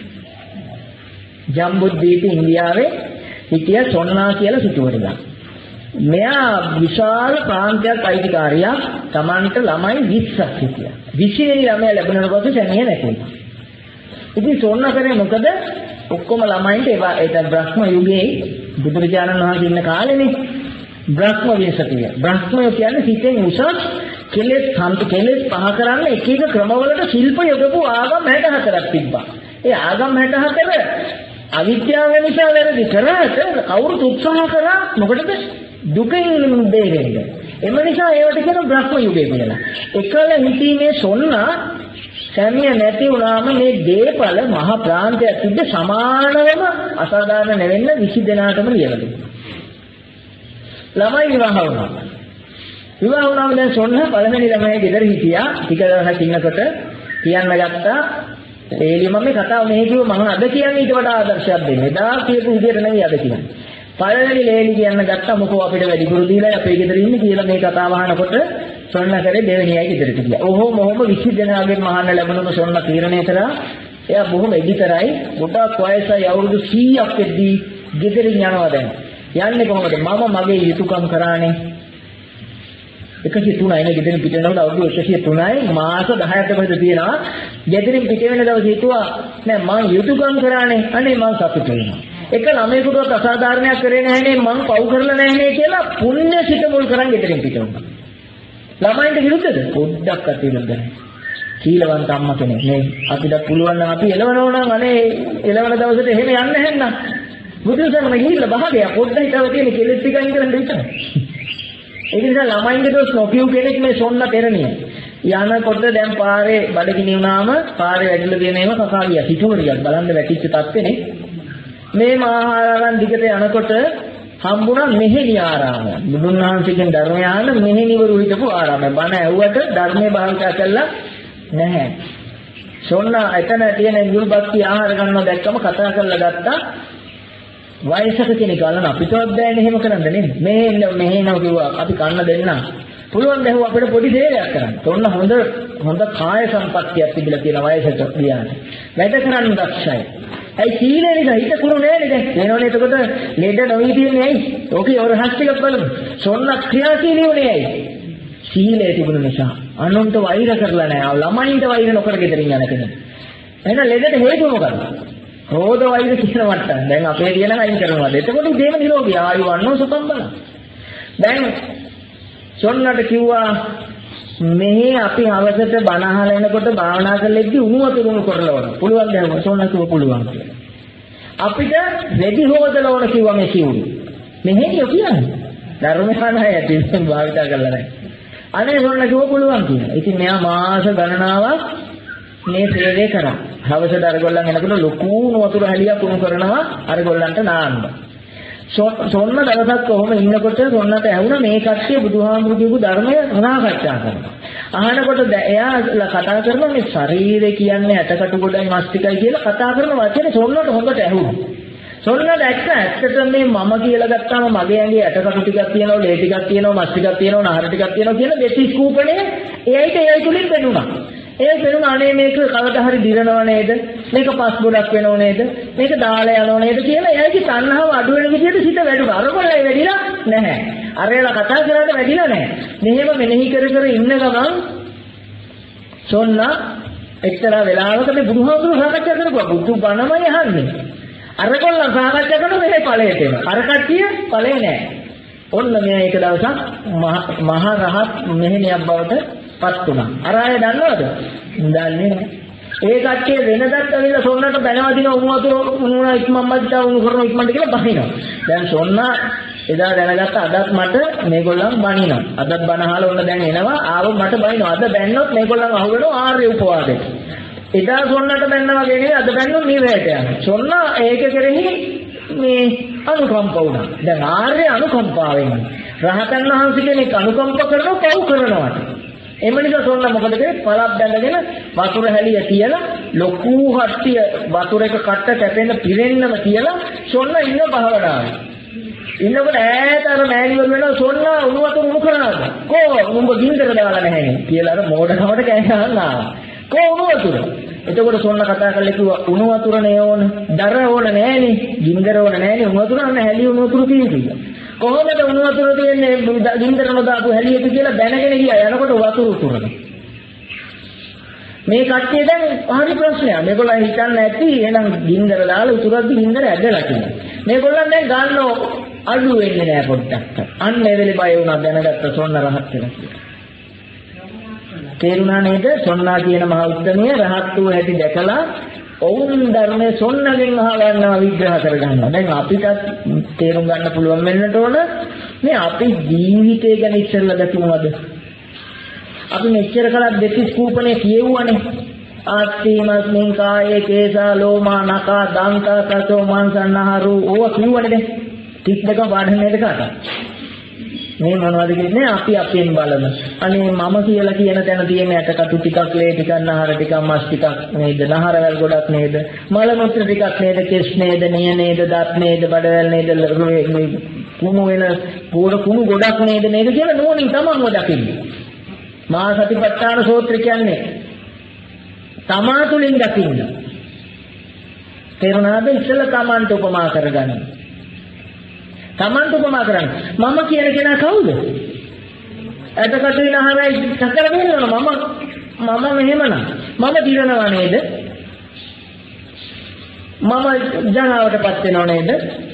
ජම්බුද්දීප ඉන්දියාවේ හිටියා සොන්නා කියලා සිටුවරියා. මෙයා විශාල ප්‍රාන්තයක් අයිතිකාරියක්. Tamanට ළමයි විස්සක් හිටියා. විශේෂ ළමයි ලැබුණාට පස්සේ සැමියා නැතුණා. ඉතින් සොන්නා කරේ මොකද? ඔක්කොම ළමයින්ට ඒවා ඒක බ්‍රහ්ම යුගයේ බුදුරජාණන් වහන්සේ ඉන්න කාලෙනේ බ්‍රහ්ම විසතිය. බ්‍රහ්මය කියන්නේ සිතෙන් උසස් කෙලෙස් සම්ප කෙලෙස් පහ කරන්න එක එක ක්‍රමවලට ශිල්ප යොදපු ආගම් හැට හතරක් තිබ්බා. ඒ ආගම් හැට හතර අවිද්‍යාව නිසා වැරදි කරාට කවුරුත් උත්සාහ කරා මොකටද? දුකෙන් බේරෙන්න. එම නිසා ඒවට කියන බ්‍රහ්ම යුගය කියලා. එකල හිතීමේ සොන්නා සැමිය නැති වුණාම මේ දේපල මහ ප්‍රාන්තයක් තිබ්බ සමානවම අසාධාරණ නෙවෙන්න විසි දෙනාටම ලියලා දුන්නා. ළමයි විවාහ වුණා. විවාහ වුණාම දැන් සොන්න පළවෙනි ළමයා ගෙදර හිටියා. ටික දවසක් ඉන්නකොට කියන්න ගත්තා. ඒලි මම මේ කතාව මෙහෙ කිව්ව මම අද කියන්නේ ඊට වඩා ආදර්ශයක් දෙන්න. එදා කියපු විදිහට නෙවෙයි අද කියන්නේ. පළවෙනි ලේලි කියන්න ගත්තා මොකෝ අපිට වැඩිපුර දීලා අපේ ගෙදර ඉන්නේ කියලා මේ කතාව අහනකොට සොන්න කරේ දෙවෙනි අය ගෙදරට ගියා. ඔහොම ඔහොම විසි දෙනාගෙන් මහන්න ලැබුණම සොන්න තීරණය කරා. එයා බොහොම එඩිතරයි. ගොඩක් වයසයි අවුරුදු සීයක් වෙද්දී ගෙදරින් යනවා දැන්. යන්නේ කොහොමද? මම මගේ යුතුයකම් කරානේ. එකසිය තුනයි නේ ගෙදරින් පිට වෙනකොට අවුරුදු එකසිය තුනයි මාස දහයක පෙර තියෙනවා. ගෙදරින් පිට වෙන දවසේ හිතුවා නෑ මං යුතුයකම් කරානේ. අනේ මං සතුටු වෙනවා. එක ළමයෙකුට අසාධාරණයක් කරේ නැහැනේ මං පව් කරලා නැහැනේ කියලා පුණ්‍ය සිත මුල් කරන් ගෙදරින් පිට වුණා. ළමයින්ට විරුද්ධද? පොඩ්ඩක් අත විරුද්ධ නැහැ. සීලවන්ත අම්මා කෙනෙක් නේ අපිට පුළුවන් නම් අපි එළවනවා නම් අනේ එළවන දවසට එහෙම යන්න නැහෙන්න. බුදුසසුන ගිහිල්ලා බහගියා පොඩ්ඩක් හිතව තියෙන කෙලෙස් ටික අයින් කරන්න විතරයි. ඒ නිසා ළමයින්ගේ දොස් නොකියු කෙනෙක් මේ සොන්න පෙරණිය. යනකොට දැන් පාරේ බඩගිනි වුණාම පාරේ වැටිලා තියෙන ඒවා කකා ගියා. සිටුවරියක් බලන්න වැටිච්ච තත්ත්වෙනේ. මේ මහාරාගන් දිගට යනකොට හම්බුණා මෙහෙණි ආරාමය. බුදුන් වහන්සේගෙන් ධර්මය අහන මෙහෙණිවරු හිටපු ආරාමය. බණ ඇහුවට ධර්මයේ භාවිතා කළා නැහැ. සොන්න එතන තියෙන නිල්බක්ති ආහාර ගන්නවා දැක්කම කතා කරලා ගත්තා. වයසක කෙනෙක් ගලන අපිටවත් බෑනේ එහෙම කරන්න නේද? මෙහෙන්න මෙහෙනවා කිව්වා අපි කන්න දෙන්න. පුළුවන් දැහුව අපිට පොඩි දෙයක් කරන්න. ඔන්න හොඳ හොඳ කාය සම්පත්තියක් තිබිලා තියෙන වයසට ගියාට. වැඩ කරන්න දක්ෂයි. ඇයි සීලේ නිසා හිත කුරු නෑනේ දැන්. වෙනවනේ එතකොට ලෙඩ නොවී තියන්නේ ඇයි? ඕකේ ඔර හස්තිකක් බලමු. සොන්න ක්‍රියාශීලී වුණේ ඇයි? සීලේ තිබුණ නිසා. අනුන්ට වෛර කරලා නෑ. ළමයින්ට වෛර නොකර ගෙදරින් යන කෙනෙක්. එහෙනම් ලෙඩට හේතුව මොකක්ද? රෝධ වෛර කියන මට්ටම. දැන් අපේ දින අයින් කරනවා. එතකොට දේම නිරෝගී ආයු වන්නෝ සුතම් බලන්න. දැන් සොන්නට කිව්වා මෙහි අපි හවසට බණ අහලා එනකොට භාවනා කරලෙද්දි උණු වතුර උණු කරලා වුණා. පුළුවන් දැන් සොන්න කිව්ව පුළුවන් කියලා. අපිට රෙදි හොදලා ඕන කිව්වා මේ සිවුරු. මෙහෙම කියන්නේ. ධර්මහානය ඇතින් භාවිතා කරලා නැහැ. අනේ සොන්න කිව්ව පුළුවන් කියලා. ඉතින් මෙයා මාස ගණනාවක් මේ සේවය කරා. හවසට අරගොල්ලන් එනකොට ලොකු උණු වතුර හැලියක් උණු කරනවා අරගොල්ලන්ට නාන්න. සොන්න දවසක් කොහොම ඉන්නකොට සොන්නට ඇහුණා මේ කට්ටිය බුදුහාමුදුරු කියපු ධර්මය සාකච්ඡා කරනවා. අහනකොට එයා කතා කරනවා මේ ශරීරය කියන්නේ ඇටකටු ගොඩයි මස් ටිකයි කියලා කතා කරන වචනේ සොන්නට හොඳට ඇහුණා. සොන්න දැක්ක ඇත්තටම මේ මම කියලා ගත්තාම මගේ ඇඟේ ඇටකටු ටිකක් තියෙනවා, ලේ ටිකක් තියෙනවා, මස් ටිකක් තියෙනවා, නහර ටිකක් තියෙනවා කියන දෙතිස් කූපණය එයිට ඒ තුලින් පෙනුණා. ඒ පෙනුණා අනේ මේක කවදා හරි දිරනව නේද? මේක පස් ගොඩක් වෙනව නේද? මේක දාලා යනව නේද කියලා එයාගේ තණ්හාව අඩු වෙන විදිහට සිත වැඩුණා. අරකොල්ලයි වැඩිලා නැහැ. අරේලා කතා කරාට වැඩිලා නැහැ. මෙහෙම මෙනෙහි කර කර ඉන්න ගමන් සොන්න එක්තරා වෙලාවක මේ බුදුහාමුදුරුවෝ සාකච්ඡා කරපුවා බුදු බණමයි අහන්නේ. අරකොල්ලන් සාකච්ඡා කරන මේ ඵලයට එනවා. අර කට්ටිය ඵලේ නැහැ. ඔන්න මෙයා එක දවසක් මහා රහත් මෙහෙණියක් බවට පත් වුණා. අර අය දන්නවද? දන්නේ නැහැ. ඒ කට්ටිය වෙනදත් ඇවිල්ලා සොන්නට බැනවදින උණු වතුර උණුනා ඉක්මන් බද්දා උණු කරන ඉක්මනට කියලා බහිනවා. දැන් සොන්න එදා දැනගත්ත අදත් මට මේගොල්ලන් බනිනවා. අදත් බන අහලා ඔන්න දැන් එනවා ආව මට බනිනවා. අද බැන්නොත් මේගොල්ලන් අහුවෙනවා ආර්ය උපවාදයට. එදා සොන්නට බැන්නා වගේ නෙවෙයි අද බැන්නොත් නිවැරට යනවා. සොන්න ඒක කෙරෙහි මේ අනුකම්ප වුණා. දැන් ආර්ය අනුකම්පාවෙන් රහතන් වහන්සේ කෙනෙක් අනුකම්ප කරනවා පව් කරනවාට. එම නිසා සොන්න මොකද කරේ? පළක් බැඳගෙන වතුර හැලිය තියලා ලොකු හට්ටිය වතුර එක කට්ට කැපෙන පිරෙන්නම තියලා සොන්න ඉන්න භාවනාවේ. ඉන්නකොට ඈත අර මෑණිවරු වෙනවා සොන්න උණු වතුර උණු කරනවාද? කෝ උඹ ගින්දර දාලා නැහැ නේ කියලා අර මෝඩකමට කෑ ගන්නවා. කෝ උණු වතුර? එතකොට සොන්න කතා කරලා කිව්වා උණු වතුර නේ ඕන. දර ඕන නෑනේ. ගින්දර ඕන නෑනේ. උණු වතුර නම් හැලි උණු වතුර තියෙන්නේ. කොහොමද උණු වතුර තියෙන්නේ ගින්දරම දාපු හැලියක කියලා දැනගෙන ගියා. යනකොට වතුර උතුරන. මේ කට්ටිය දැන් හරි ප්‍රශ්නයක්. මේගොල්ලෝ හිතන්නේ නැති එහෙනම් ගින්දර දාලා උතුරද්දි ගින්දර ඇදලා කියලා. මේගොල්ලන් දැන් ගන්නව අඩු වෙන්නේ නෑ පොඩ්ඩක්. අන්න ඒ වෙලේ බය වුණා දැනගත්ත සොන්න රහත් වෙනවා කියලා. තේරුණා නේද? සොන්නා කියන මහ උත්තමය රහත් වූ හැටි දැකලා ඔවුන් ධර්මයේ සොන්නගෙන් අහගන්නවා විග්‍රහ කරගන්නවා. දැන් අපිට තේරුම් ගන්න පුළුවන් වෙන්නට ඕන මේ අපි ජීවිතය ගැන ඉස්සෙල්ලා දකින්නවද? අපි මෙච්චර කලක් දෙතිස් කූපනේ කියවුවානේ. ආත්මීමස්මින් කායේ කේසා ලෝමා නකා දංකා කසෝ මාංසන්නහරු ඕවා කියවනේ දැන්. තිස් දෙක පාඩම් නේද කාටද? මේ මොනවද කියන්නේ අපි අපෙන් බලමු. අනේ මම කියලා කියන තැන තියෙන ඇටකටු ටිකක් ලේ ටිකක් නහර ටිකක් මස් ටිකක් නේද? නහරවල් ගොඩක් නේද? මල මුත්‍ර ටිකක් නේද? කෙස් නේද? නිය නේද? දත් නේද? බඩවැල් නේද? මේ කුණු වෙන පොඩ කුණු ගොඩක් නේද? නේද කියලා නෝනින් තමන්ව දකින්නේ. මහා සතිපට්ඨාන සූත්‍ර කියන්නේ තමා තුලින් දකින්න. තේරුණාද? ඉස්සෙල්ලා තමන්ට උපමා කරගන්න. තමන්ට උපමා කරන්න. මම කියන කෙනා කවුද? ඇටකටුයි නහරයි සතර වෙනවනේ මම මම මෙහෙමනම් මම දිරනවා නේද? මම ජනාවටපත් වෙනව නේද?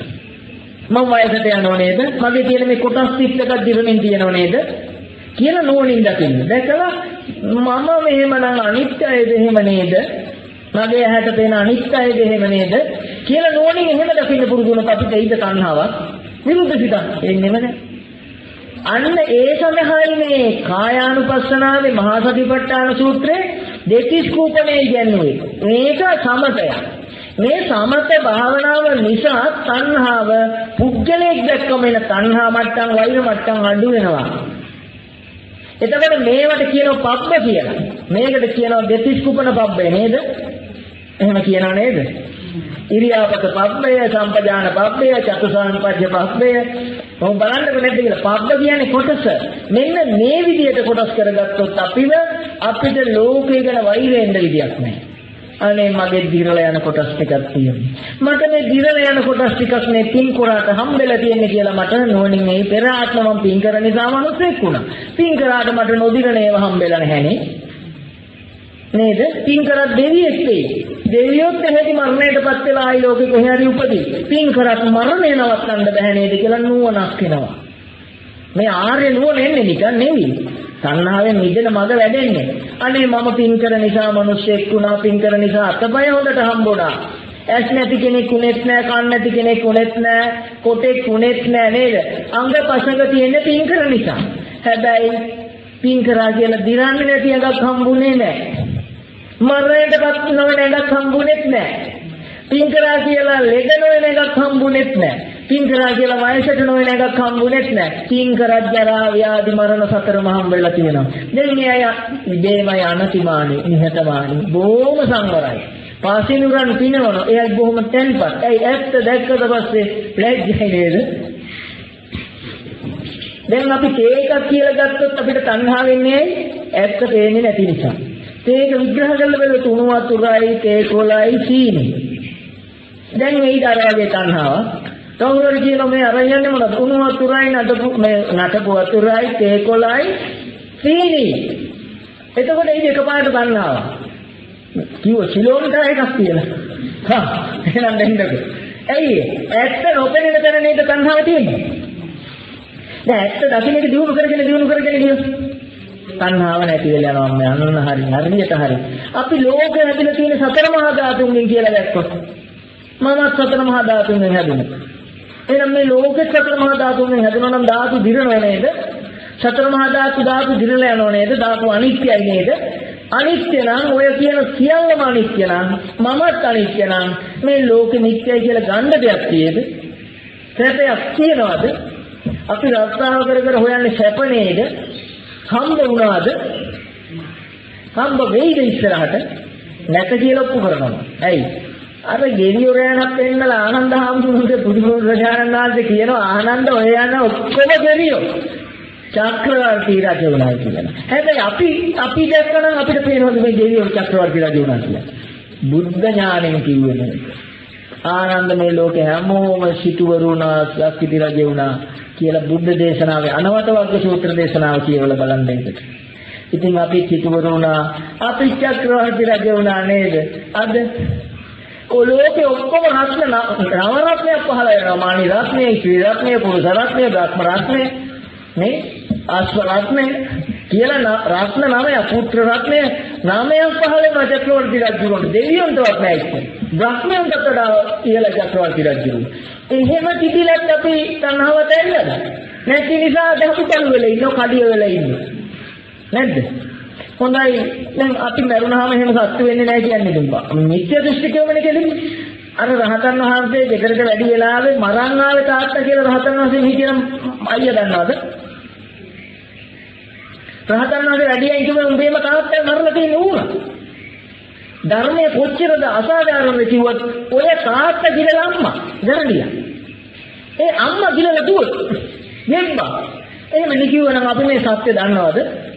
මම වයසට යනව නේද? මගේ තියෙන මේ කොටස් තිස් එකක් දිරමින් තියෙනව නේද? කියලා නෝනින් දකින්න. දැකලා මම මෙහෙමනම් අනිත්‍යයද එහෙම නේද? මගේ ඇහැට පේන අනිත්‍යයද එහෙම නේද? කියලා නෝනින් එහෙම දකින්න පුරුදු වුණොත් අපිට ඒද තණ්හාවක් විරුද්ධ සිතක් එන්නේම නැහැ. අන්න ඒ සඳහායි මේ කායානුපස්සනාවේ මහා සතිපට්ඨාන සූත්‍රයේ දෙතිස් කූපණේ කියන්නේ. මේක සමතයක්. මේ සමත භාවනාව නිසා තණ්හාව පුද්ගලයෙක් දැක්කම එන තණ්හා මට්ටම් වෛර මට්ටම් අඩු වෙනවා. එතකොට මේවට කියනවා පබ්බ කියලා. මේකට කියනවා දෙතිස් කූපණ පබ්බය නේද? එහෙම කියනවා නේද? ඉරියාපත පබ්බය, සම්පජාන පබ්බය, චතුසාංපජ්ජ පබ්බය. මොකද බලන්නකො නැද්ද කියලා. පබ්බ කියන්නේ කොටස. මෙන්න මේ විදිහට කොටස් කරගත්තොත් අපිව අපිට ලෝකේ ගැන වෛරෙන්න විදියක් නැහැ. අනේ මගේ දිරලා යන කොටස් ටිකක් තියෙනවා. මට මේ දිරලා යන කොටස් ටිකක් නේ පින් කරාට හම්බෙලා තියෙන්නේ කියලා මට නෝනින් මේ පෙර ආත්ම මම පින් කරන නිසා මනුස්සෙක් වුණා. පින් කරාට මට නොදිරන ඒවා හම්බෙලා නැහැනේ. නේද? පින් කරත් දෙවියෙක් වෙයි. දෙවියොත් එහෙදි මරණයටපත් වෙලා ආයි ලෝකෙ කොහේ හරි උපදී. පින් කරත් මරණය නවත්තන්න බෑ නේද කියලා නුවණක් එනවා. මේ ආර්ය නුවණ එන්නේ නිකන් නෙවෙයි. තණ්හාවෙන් මිදෙන මඟ වැඩෙන්නේ. අනේ මම පින් කර නිසා මිනිස්සෙක් වුණා, පින් කර නිසා අතපය හොඳට හම්බුණා. ඇස් නැති කෙනෙක් උනේත් නෑ, කන් නැති කෙනෙක් උනේත් නෑ, කොටෙක් උනේත් නෑ නේද? අංග පසඟ තියෙන්නේ පින් කර නිසා. හැබැයි පින් කරා කියලා දිරන්නේ නැති එකක් හම්බුනේ නෑ. මරණයටපත් නොවන එකක් හම්බුනේත් නෑ. පින් කරා කියලා ලෙඩ නොවන එකක් හම්බුනේත් නෑ. පින් කරා කියලා වයසට නොවන එකක් හම්බුනේත් නෑ. පින් කරත් ජරා ව්‍යාධි මරණ සතරම හම්බෙලා තියෙනවා. දැන් මේ අය ඉබේමයි අනතිමානී, නිහතමානී, බොහොම සංවරයි. පාසිනුරන් පිනවන එයත් බොහොම තැන්පත්. ඒ ඇත්ත දැක්කට පස්සේ ලැජ්ජයි නේද? දැන් අපි තේකක් කියලා ගත්තොත් අපිට තණ්හා වෙන්නේ ඇයි? ඇත්ත පේන්නේ නැති නිසා. තේක විග්‍රහ කරලා බලුවොත් උණු වතුරයි, තේ කොළයි, සීනි. දැන් මේක අර වගේ තණ්හාවක්. කවුරුහරි කියනවා මේ අර යන්නේ මොනවද? උණු වතුරයි, නටපු මේ නටපු වතුරයි, තේ කොළයි, සීනි. එතකොට ඒක එකපාරට තණ්හාවක්. කිව්ව කිලෝමීටර එකක් කියලා. හා එහෙනම් දෙන්නකෝ. ඇයි ඇත්ත නොපෙනෙන තැන නේද තණ්හාව තියෙන්නේ? දැන් ඇත්ත දකින්න එක දිනු කරගෙන දිනු කරගෙන ගියොත් තණ්හාව නැති වෙලා යනවා මම අන්න හරි හරියට හරි. අපි ලෝකේ ඇතුලේ තියෙන සතර මහා ධාතුන්ගෙන් කියලා දැක්කොත් මමත් සතර මහා ධාතුන්ගෙන් හැදුණා. එහෙනම් මේ ලෝකේ සතර මහා ධාතුන්ගෙන් හැදුණා නම් ධාතු දිරනව නේද? සතර මහා ධාතු ධාතු දිරලා යනව නේද? ධාතු අනිත්‍යයි නේද? අනිත්‍ය නම් ඔය කියන සියල්ලම අනිත්‍ය නම් මමත් අනිත්‍ය නම් මේ ලෝකෙ නිත්‍යයි කියලා ගන්න දෙයක් තියෙද? සැපයක් තියනවද? අපි රස්සාව කර කර හොයන්නේ සැප නේද? හම්බ වුණාද? හම්බ වෙයිද ඉස්සරහට? නැත කියලා ඔප්පු කරනවා. ඇයි? අර ගෙරියෝරයන්ක් පෙන්නලා ආනන්ද හාමුදුරුවෝ බුදුරජාණන් වහන්සේ කියනවා ආනන්ද ඔය යන ඔක්කොම ගෙරියෝ චක්‍රවර්ති රජ වුණා කියලා. හැබැයි අපි අපි දැක්කනම් අපිට පේනවද මේ ගෙරියෝ චක්‍රවර්ති රජ වුණා කියලා? බුද්ධ ඥාණයෙන් කිව්වේ නේද? ආනන්ද මේ ලෝකේ හැමෝම සිටුවරු වුණා, සක්විති රජ වුණා කියලා බුද්ධ දේශනාවේ අනවත වර්ග සූත්‍ර දේශනාව කියවලා බලන්න එකට. ඉතින් අපි සිටුවරු වුණා, අපි චක්‍රවර්ති රජ වුණා නේද? අද ඔලෝකේ ඔක්කොම රත්න නව රත්නයක් පහළ වෙනවා. මානි රත්නය, ශ්‍රී රත්නය, පුරුෂ රත්නය, බ්‍රහ්ම රත්නය, මේ අශ්ව රත්නය කියලා රත්න නවය, පුත්‍ර රත්නය නවයක් පහළ වෙනවා චක්‍රවර්ති රජුන්ට. දෙවියන්ටවත් නැහැ. බ්‍රහ්මයන්ට වඩා කියලා චක්‍රවර්ති රජුන්. එහෙම තිබිලත් අපි තණ්හාවට ඇල්ලද? නැති නිසා අපි කළු වෙලා ඉන්නෝ, කඩිය වෙලා ඉන්නෝ. නැද්ද? හොඳයි. දැන් අපි මරුණාම එහෙම සත්‍ය වෙන්නේ නැහැ කියන්නේ දුම්පා. මිත්‍ය දෘෂ්ටිකයමනේ කෙලින්නේ. අර රහතන් වහන්සේ දෙකකට වැඩි වෙලාවේ මරන් ආවේ තාත්තා කියලා රහතන් වහන්සේ මෙහි කියන අයියා දන්නවද? රහතන් වහන්සේ වැඩියෙන් කිව්ව උඹේම තාත්තා මරලා තියෙන ඌන. ධර්මයේ කොච්චරද අසාධාරණද කිව්වොත් ඔය තාත්තා කියලා අම්මා ගරණියා. ඒ අම්මා කියලා දුවත් නෙම්බා. එහෙම නිකියවනම් අපි මේ සත්‍ය දන්නවද?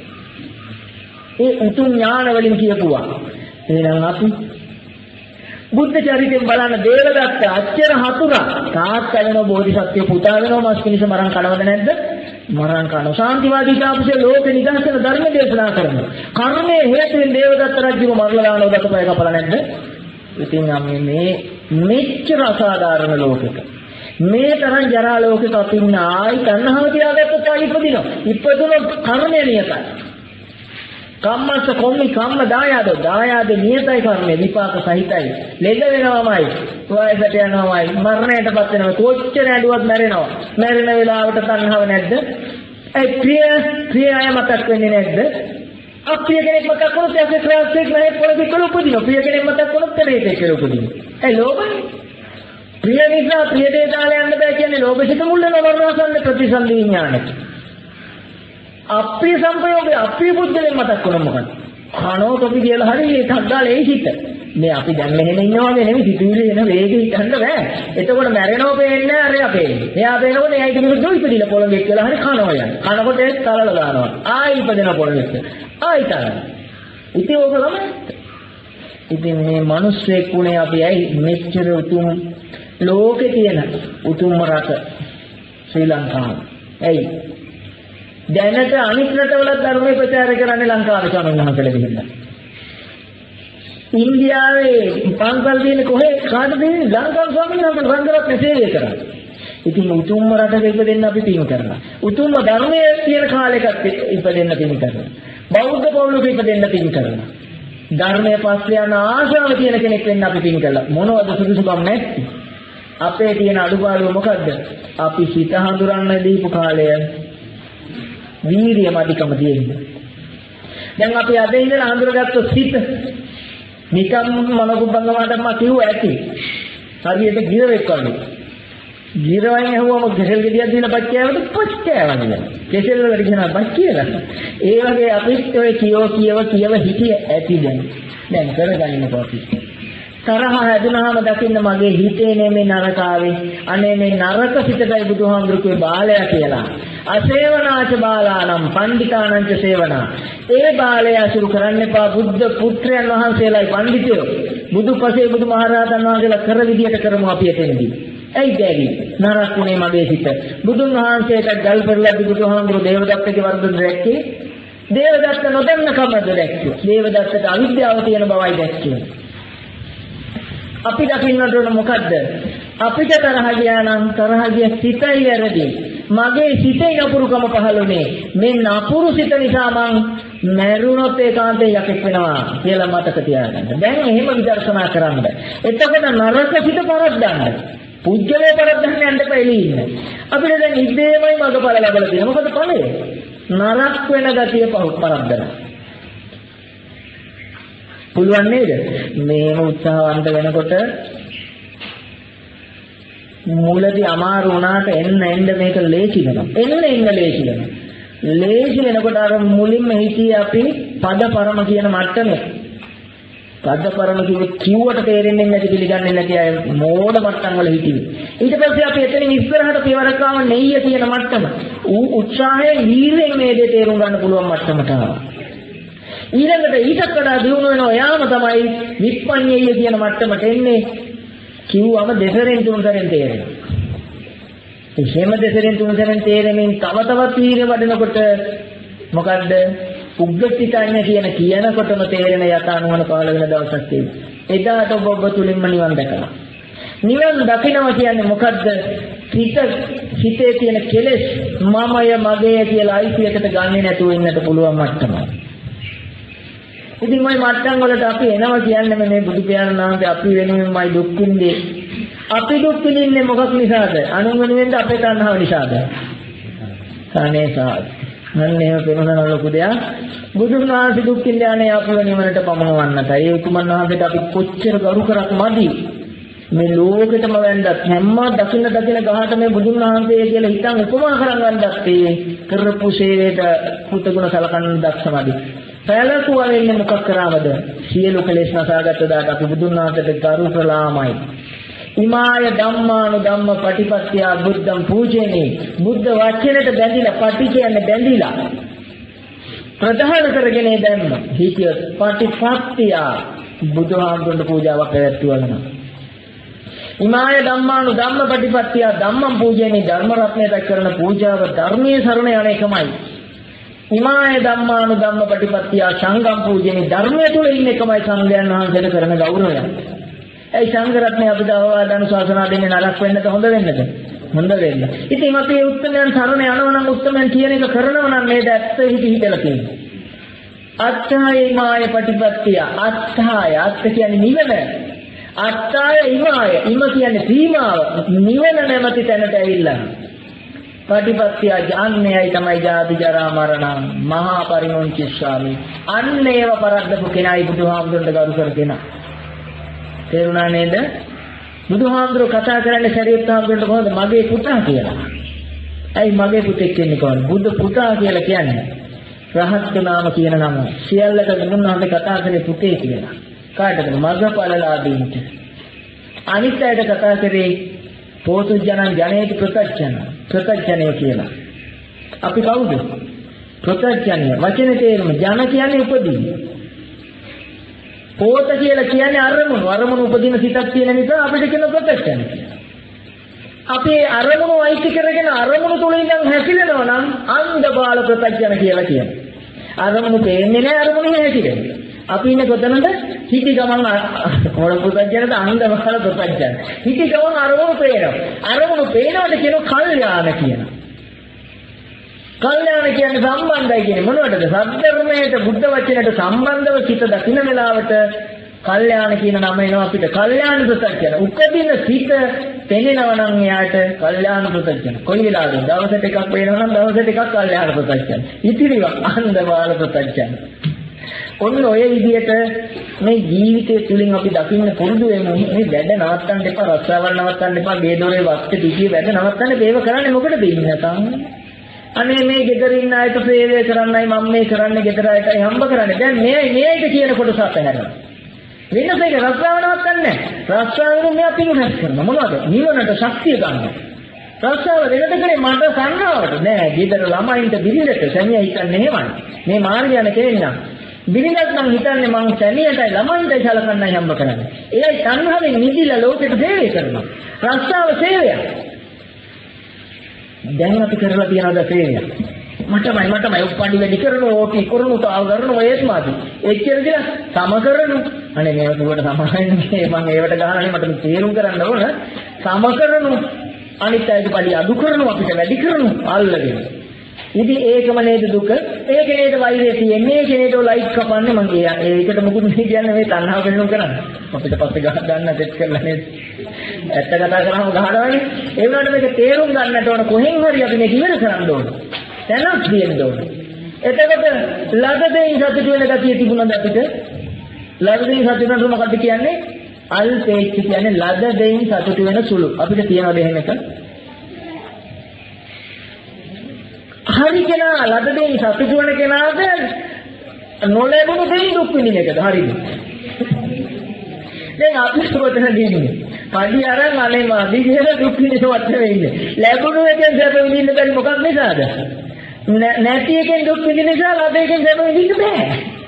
ඒ උතුම් ඥාන වලින් කියපුවා. එහෙනම් අපි බුද්ධ චරිතයෙන් බලන දේවදත්ත අච්චර හතුරා තාත්තා වෙන බෝධිසත්ව පුතා වෙනවා මස් පිණිස මරන් කනවද නැද්ද? මරන් කන. ශාන්තිවාදී තාපසේ ලෝක නිදහසන ධර්ම දේශනා කරනවා. කර්මයේ හේතුවෙන් දේවදත්ත රජුව මරලා දානවා දකපය කපලා නැද්ද? ඉතින් අපි මේ මෙච්චර අසාධාරණ ලෝකෙක මේ තරම් ජරා ලෝකෙක අපි ඉන්න ආයි තණ්හාව තියාගත්තොත් ආයි ඉපදිනවා. ඉපදුනොත් කර්මය නියතයි. කම්මස්ස කොම්මි කම්ම දායාද දායාද නියතයි කර්මය විපාක සහිතයි. ලෙඩ වෙනවමයි, වයසට යනවමයි, මරණයටපත් වෙනවා. කොච්චර ඇඬුවත් මැරෙනවා. මැරෙන වෙලාවට තණ්හාව නැද්ද? ඒ ප්‍රිය ප්‍රිය අය මතක් වෙන්නේ නැද්ද? අප්‍රිය කෙනෙක් මතක් කරොත් ඒක ක්‍රාස්යක් නැහැ පොළොවේ කළ උපදිනවා. ප්‍රිය කෙනෙක් මතක් කරොත් තරේට කියලා උපදිනවා. ඒ ලෝභයි. ප්‍රිය නිසා ප්‍රිය දේ දාලා යන්න බෑ කියන්නේ ලෝභසිත මුල් වෙන වර්ණසන්න ප්‍රතිසන්දි විඥානෙට. අප්‍රිය සංපයෝගේ අප්‍රිය බුද්ධලෙන් මතක් කරන මොකක්ද? කනෝ කොපි කියලා හරි ඒකක් ගාලා ඒ හිත. මේ අපි දැන් මෙහෙම ඉන්නවා වගේ නෙවෙයි සිතුවිලි එන වේගෙ හිතන්න බෑ. එතකොට මැරෙනව පේන්නේ නැහැ අරයා පේන්නේ. එයා පේනකොට එයා ඉතින් දුයිපදිලා පොළොවේ කියලා හරි කනවා යන්නේ. කනකොට ඒක තලලා දානවා. ආයි ඉපදෙන පොළොවේ. ආයි තලන. ඉතින් ඕක ළමයි. ඉතින් මේ මිනිස්සෙක් උනේ අපි ඇයි මෙච්චර උතුම් ලෝකේ තියෙන උතුම් රට ශ්‍රී ලංකාව. ඇයි දැනට අනිත් රටවල ධර්මයේ ප්‍රචාර කරන්නේ ලංකාවේ ස්වාමීන් වහන්සේලා ගිහිල්ලා. ඉන්දියාවේ පන්සල් තියෙන කොහේ කාටද දෙන්නේ? ලංකාවේ ස්වාමීන් වහන්සේ සංඝරත්න සේවය කරන්නේ. ඉතින් උතුම්ම රටක ඉපදෙන්න අපි පින් කරනවා. උතුම්ම ධර්මයේ තියෙන කාලයකට ඉපදෙන්න පින් කරනවා. බෞද්ධ පෞලුක ඉපදෙන්න පින් කරනවා. ධර්මයේ පස්සේ යන ආශාව තියෙන කෙනෙක් වෙන්න අපි පින් කළා. මොනවද සුදුසුකම් නැත්තේ? අපේ තියෙන අඩුපාඩුව මොකද්ද? අපි හිත හඳුරන්න දීපු කාලය වීර්යම අධිකම තියෙනවා. දැන් අපි අද ඉඳලා හඳුනගත්ත සිත නිකම් මනෝකුබ්බංගමකට මා කිව්ව ඇති. හරියට ගිරවෙක් වගේ. ගිරවෙන් ඇහුවම කෙසෙල් ගෙඩියක් දීලා පච් කෑවට පච් කෑවා නේද? කෙසෙල් වලට කියනවා පච් කියලා. ඒ වගේ අපිත් ඔය කියව කියව කියව හිටිය ඇති දැන්. දැන් කරගන්නකො අපි. තරහ හැදුනහම දකින්න මගේ හිතේ නෙමෙයි නරකාවේ. අනේ මේ නරක සිතයි බුදුහාමුදුරුවෝ බාලයා කියලා. අසේවනාච බාලානම් පණ්ඩිතානංච සේවනා. ඒ බාලය අසුරු කරන්න එපා. බුද්ධ පුත්‍රයන් වහන්සේලායි පඬිතුයෝ. බුදුපසේ බුදුමහරහතන් වහන්සේලා කර විදියට කරමු අපි එතෙන්දී. ඇයි දැවි නරකුනේ මගේ සිත. බුදුන් වහන්සේට ගල් පෙරලද්දි බුදුහාමුදුරුවෝ දේවදත්තගේ වර්ධන දැක්කේ. දේවදත්ත නොදන්න කමද දැක්කේ. දේවදත්තට අවිද්‍යාව තියෙන බවයි දැක්කේ. අපි දකින්නට ඕන මොකද්ද? අපිට තරහ ගියා නම් තරහ ගිය සිතයි වැරදි. මගේ සිතේ නපුරුකම පහළුනේ. මේ නපුරු සිත නිසා මං මැරුණොත් ඒකාන්තයෙන් යකෙක් වෙනවා කියලා මතක තියාගන්න. දැන් එහෙම විදර්ශනා කරන්න. එතකොට නරක සිත පරද්දන්න. පුජ්‍යලේ පරද්දන්න යන්න බැරි ඉන්න. අපිට දැන් ඉබේමයි මගපල ලැබලා තියෙනවා. මොකද ඵලය? නරක වෙන ගතිය පරද්දන. පුළුවන් නේද? මේව උත්සාහවන්ත වෙනකොට මූලදී අමාරු වුණාට එන්න එන්න මේක ලේසි වෙනවා. එන්න එන්න ලේසි වෙනවා. ලේසි වෙනකොට අර මුලින්ම හිතියේ අපි පද පරම කියන මට්ටමේ. පද පරම කිව්වට තේරෙන්නේ නැති පිළිගන්නේ නැති අය මෝඩ මට්ටම් වල හිටියේ. ඊට පස්සේ අපි එතනින් ඉස්සරහට පියවරක් ආව නෙయ్య කියන මට්ටම. ඌ උත්සාහයෙන් වීරයෙන් මේ දේ තේරුම් ගන්න පුළුවන් මට්ටමට ආවා. ඊළඟට ඊටත් වඩා දියුණු වෙනවා. යාම තමයි විප්පඤ්ඤය කියන මට්ටමට එන්නේ. කිව්වම දෙසරෙන් තුන්සරෙන් තේරෙනවා. එහෙම දෙසරෙන් තුන්සරෙන් තේරෙමින් තව තවත් වීර්ය වඩනකොට මොකද්ද? උග්ගටිකඤ්ඤ කියන කියනකොටම තේරෙන යථානුවන පහළ වෙන දවසක් තියෙනවා. එදාට ඔබ ඔබ තුලින්ම නිවන් දැකලා. නිවන් දකිනවා කියන්නේ මොකද්ද? හිත හිතේ තියෙන කෙලෙස් මමය මගේ කියලා අයිතියකට ගන්නෙ නැතුව ඉන්නට පුළුවන් මට්ටමයි. ඉතින් මේ මට්ටම් වලට අපි එනවා කියන්නේ මේ බුදු පියාණන් වහන්සේ අපි වෙනුවෙන්මයි දුක් විඳින්නේ. අපි දුක් විඳින්නේ මොකක් නිසාද? අනුන් වෙනුවෙන්ද අපේ තණ්හාව නිසාද? අනේ සාද. මන්නේ එහෙම වෙනවන ලොකු දෙයක්. බුදුන් වහන්සේ දුක් විඳින්නේ අපි වෙනුවෙන්ට පමනවන්නටයි. ඒ උතුමන් වහන්සේට අපි කොච්චර ගරු කරක් මදි. මේ ලෝකෙටම වැන්දත් හැම දකින්න දකින්න ගහට මේ බුදුන් වහන්සේ කියලා හිතන් උපමා කරන් වන්දත් ඒ කරපු සේවයට පුතගුණ සලකන්න දක්ෂමදි. පැලකුවා වෙන්නේ මොකක් කරාමද? සියලු කෙලෙස් නසාගත්ත දාට අපි බුදුන් වහන්සේට ගරු කළාමයි. ඉමාය ධම්මානු ධම්ම පටිපත්තිය බුද්ධං පූජේනේ. බුද්ධ වචනයට බැඳිලා පටි කියන්නේ බැඳිලා. ප්‍රධාන කරගෙන දැම්ම. හිතියොත් පටිපත්තිය බුදුහාමුදුරන්ට පූජාවක් පැවැත්වුවා. ඉමාය ධම්මානු ධම්ම පටිපත්තිය ධම්මං පූජේනේ. ධර්ම රත්නයට කරන පූජාව ධර්මයේ සරණ යන එකමයි. ඉමාය ධම්මානු ධම්ම පටිපත්තිය සංඝම් පූජේනේ. ධර්මයේ තුල ඉන්න එකමයි සංඝයන් වහන්සේට කරන ගෞරවය. ඒ සංඝ රත්නය අපිට අවවාද අනුශාසනා දෙන්නේ නරක වෙන්නද හොඳ වෙන්නද? හොඳ වෙන්න. ඉතින් අපි මේ උත්තරයන් සරණ යනවා නම් උත්තරයන් කියන එක කරනවා නම් මේ දැත්ත හිත හිතලා තියෙනවා. අත්ථාය ඉමාය පටිපත්තිය. අත්ථාය අත්ථ කියන්නේ නිවන. අත්ථාය ඉමාය ඉම කියන්නේ සීමාව. නිවන නැමැති තැනට ඇවිල්ලා. පටිපත්තිය ඥානයයි තමයි ජාති ජරා මරණ මහා පරිණෝංචිස්සාමි. අන්න ඒව පරද්දපු කෙනායි බුදුහාමුදුරන්ට ගරු කරගෙන. තේරුණා නේද? බුදුහාමුදුරුවෝ කතා කරන්නේ ශරීරත් හාමුදුරන්ට කොහොමද? මගේ පුතා කියලා. ඇයි මගේ පුතෙක් කියන්නේ කොහොමද? බුදු පුතා කියලා කියන්නේ. රහත් නාම කියන නම. සියල්ලට බුදුන්වහන්සේ කතා කරේ පුතේ කියලා. කාටද? මග්ගඵලලාභීන්ට. අනිත් අයට කතා කරේ පෝතුජනං ජනේති ප්‍රත්‍යඥ. ප්‍රත්‍යඥය කියලා. අපි කවුද? ප්‍රත්‍යඥය. වචනේ තේරුම ජන කියන්නේ උපදී. පෝත කියලා කියන්නේ අරමුණු. අරමුණු උපදින සිතක් තියෙන නිසා අපිට කියන ප්‍රත්‍යක්ෂණ කියලා. අපේ අරමුණු අයිති කරගෙන අරමුණු තුල ඉඳන් හැසිරෙනවා නම් අන්ධ බාල ප්‍රත්‍යක්ෂණ කියලා කියනවා. අරමුණු පේන්නේ නැහැ අරමුණු හැසිරෙන්නේ. අපි ඉන්නේ කොතනද? හිටි ගමන් මොන ප්‍රත්‍යක්ෂණද? අන්ධ බාල ප්‍රත්‍යක්ෂණ. හිටි ගමන් අරමුණු පේනවා. අරමුණු පේනවට කියනවා කල්යාණ කියනවා. කල්යාණ කියන්නේ සම්බන්ධයි කියන්නේ මොනවටද? සද්ධර්මයට බුද්ධ වචනයට සම්බන්ධව සිත දකින්න වෙලාවට කල්යාණ කියන නම එනවා අපිට. කල්යාණ ප්‍රත්‍යක්ෂ. උපදින සිත පෙනෙනවා නම් එයාට කල්යාණ ප්‍රත්‍යක්ෂ. කොයි වෙලාවද? දවසට එකක් වෙනවා නම් දවසට එකක් කල්යාණ ප්‍රත්‍යක්ෂ. ඉතිරිව අන්දමාල ප්‍රත්‍යක්ෂ. ඔන්න ඔය විදිහට මේ ජීවිතය තුලින් අපි දකින්න පුරුදු වෙමු. මේ වැඩ නවත්තන්න එපා, රස්සාවල් නවත්තන්න එපා, ගේ දොරේ වස්තු දිගේ වැඩ නවත්තන්න බේව කරන්නේ මොකටද ඉන්නකම්? අනේ මේ ගෙදර ඉන්න අයට සේවය කරන්නයි මම මේ කරන්නේ ගෙදර අයටයි හම්බ කරන්නේ. දැන් මේ මේක කියන කොටස අතහැරලා. වෙනස එක රස්සාව නවත්තන්නේ නැහැ. රස්සාවෙන් මෙයා පිළි රැස් කරනවා. මොනවද? නිවනට ශක්තිය ගන්නවා. රස්සාව දෙකට කරේ මට සංගාවට නෑ. ගෙදර ළමයින්ට බිරිඳට සැමියා හිතන්නේ එහෙමයි. මේ මාර්ගය යන කෙනා. බිරිඳක් නම් හිතන්නේ මං සැමියටයි ළමයින්ටයි සලකන්නයි හම්බ කරන්නේ. ඒයි තණ්හාවෙන් නිදිලා ලෝකෙට සේවය කරනවා. රස්සාව සේවයක්. දැන් අපි කරලා තියනද සේවය? මටමයි මටමයි උප්පණ්ඩි වැඩි කරනවා ඕටි කරනවා තාව කරනවා ඒත් මාදි. එච්චර කියලා සම කරනවා. අනේ මේක දුවට සමානන්නේ මම ඒවට ගහන්නේ මට තේරුම් කරන්න ඕන. සම කරනවා. අනිත් අයගේ පඩි අඩු කරනවා අපිට වැඩි කරනවා අල්ලගෙන. ඉතින් ඒකම නේද දුක. ඒක නේද වෛරය තියෙන්නේ. ඒක නේද ලයිට් කපන්නේ මම ඒකට මොකුත් නෙයි කියන්නේ මේ තණ්හාව වෙනුම් කරන්නේ. අපිට පස්සේ ගහ ගන්න සෙට් කරලා නේද. ඇත්ත කතා කරාම ගහනවානේ. ඒ වුණාට මේක තේරුම් ගන්නට ඕන කොහෙන් හරි අපි මේක ඉවර කරන්න ඕන. දැනක් දෙන්න ඕන. එතකොට ලද දෙයින් සතුට වෙන ගතිය තිබුණාද අපිට? ලද දෙයින් සතුට වෙනකොට මොකද්ද කියන්නේ? අල්පේච්ච කියන්නේ ලද දෙයින් සතුට වෙන සුළු. අපිට තියනවද එහෙම එක? හරි කෙනා ලද දෙයින් සතුට වෙන කෙනාද නොලැබුණු දෙයින් දුක් විඳින එකද? හරිද? දැන් අපි සුවතන දෙන්නේ. පඩි අරන් අනේ මාදි කියලා දුක් විඳිනවත් නෙවෙයි. ලැබුණු එකෙන් සැප විඳින්න බැරි මොකක් නිසාද? නැති එකෙන් දුක් විඳින නිසා ලද එකෙන් සැප විඳින්න බෑ.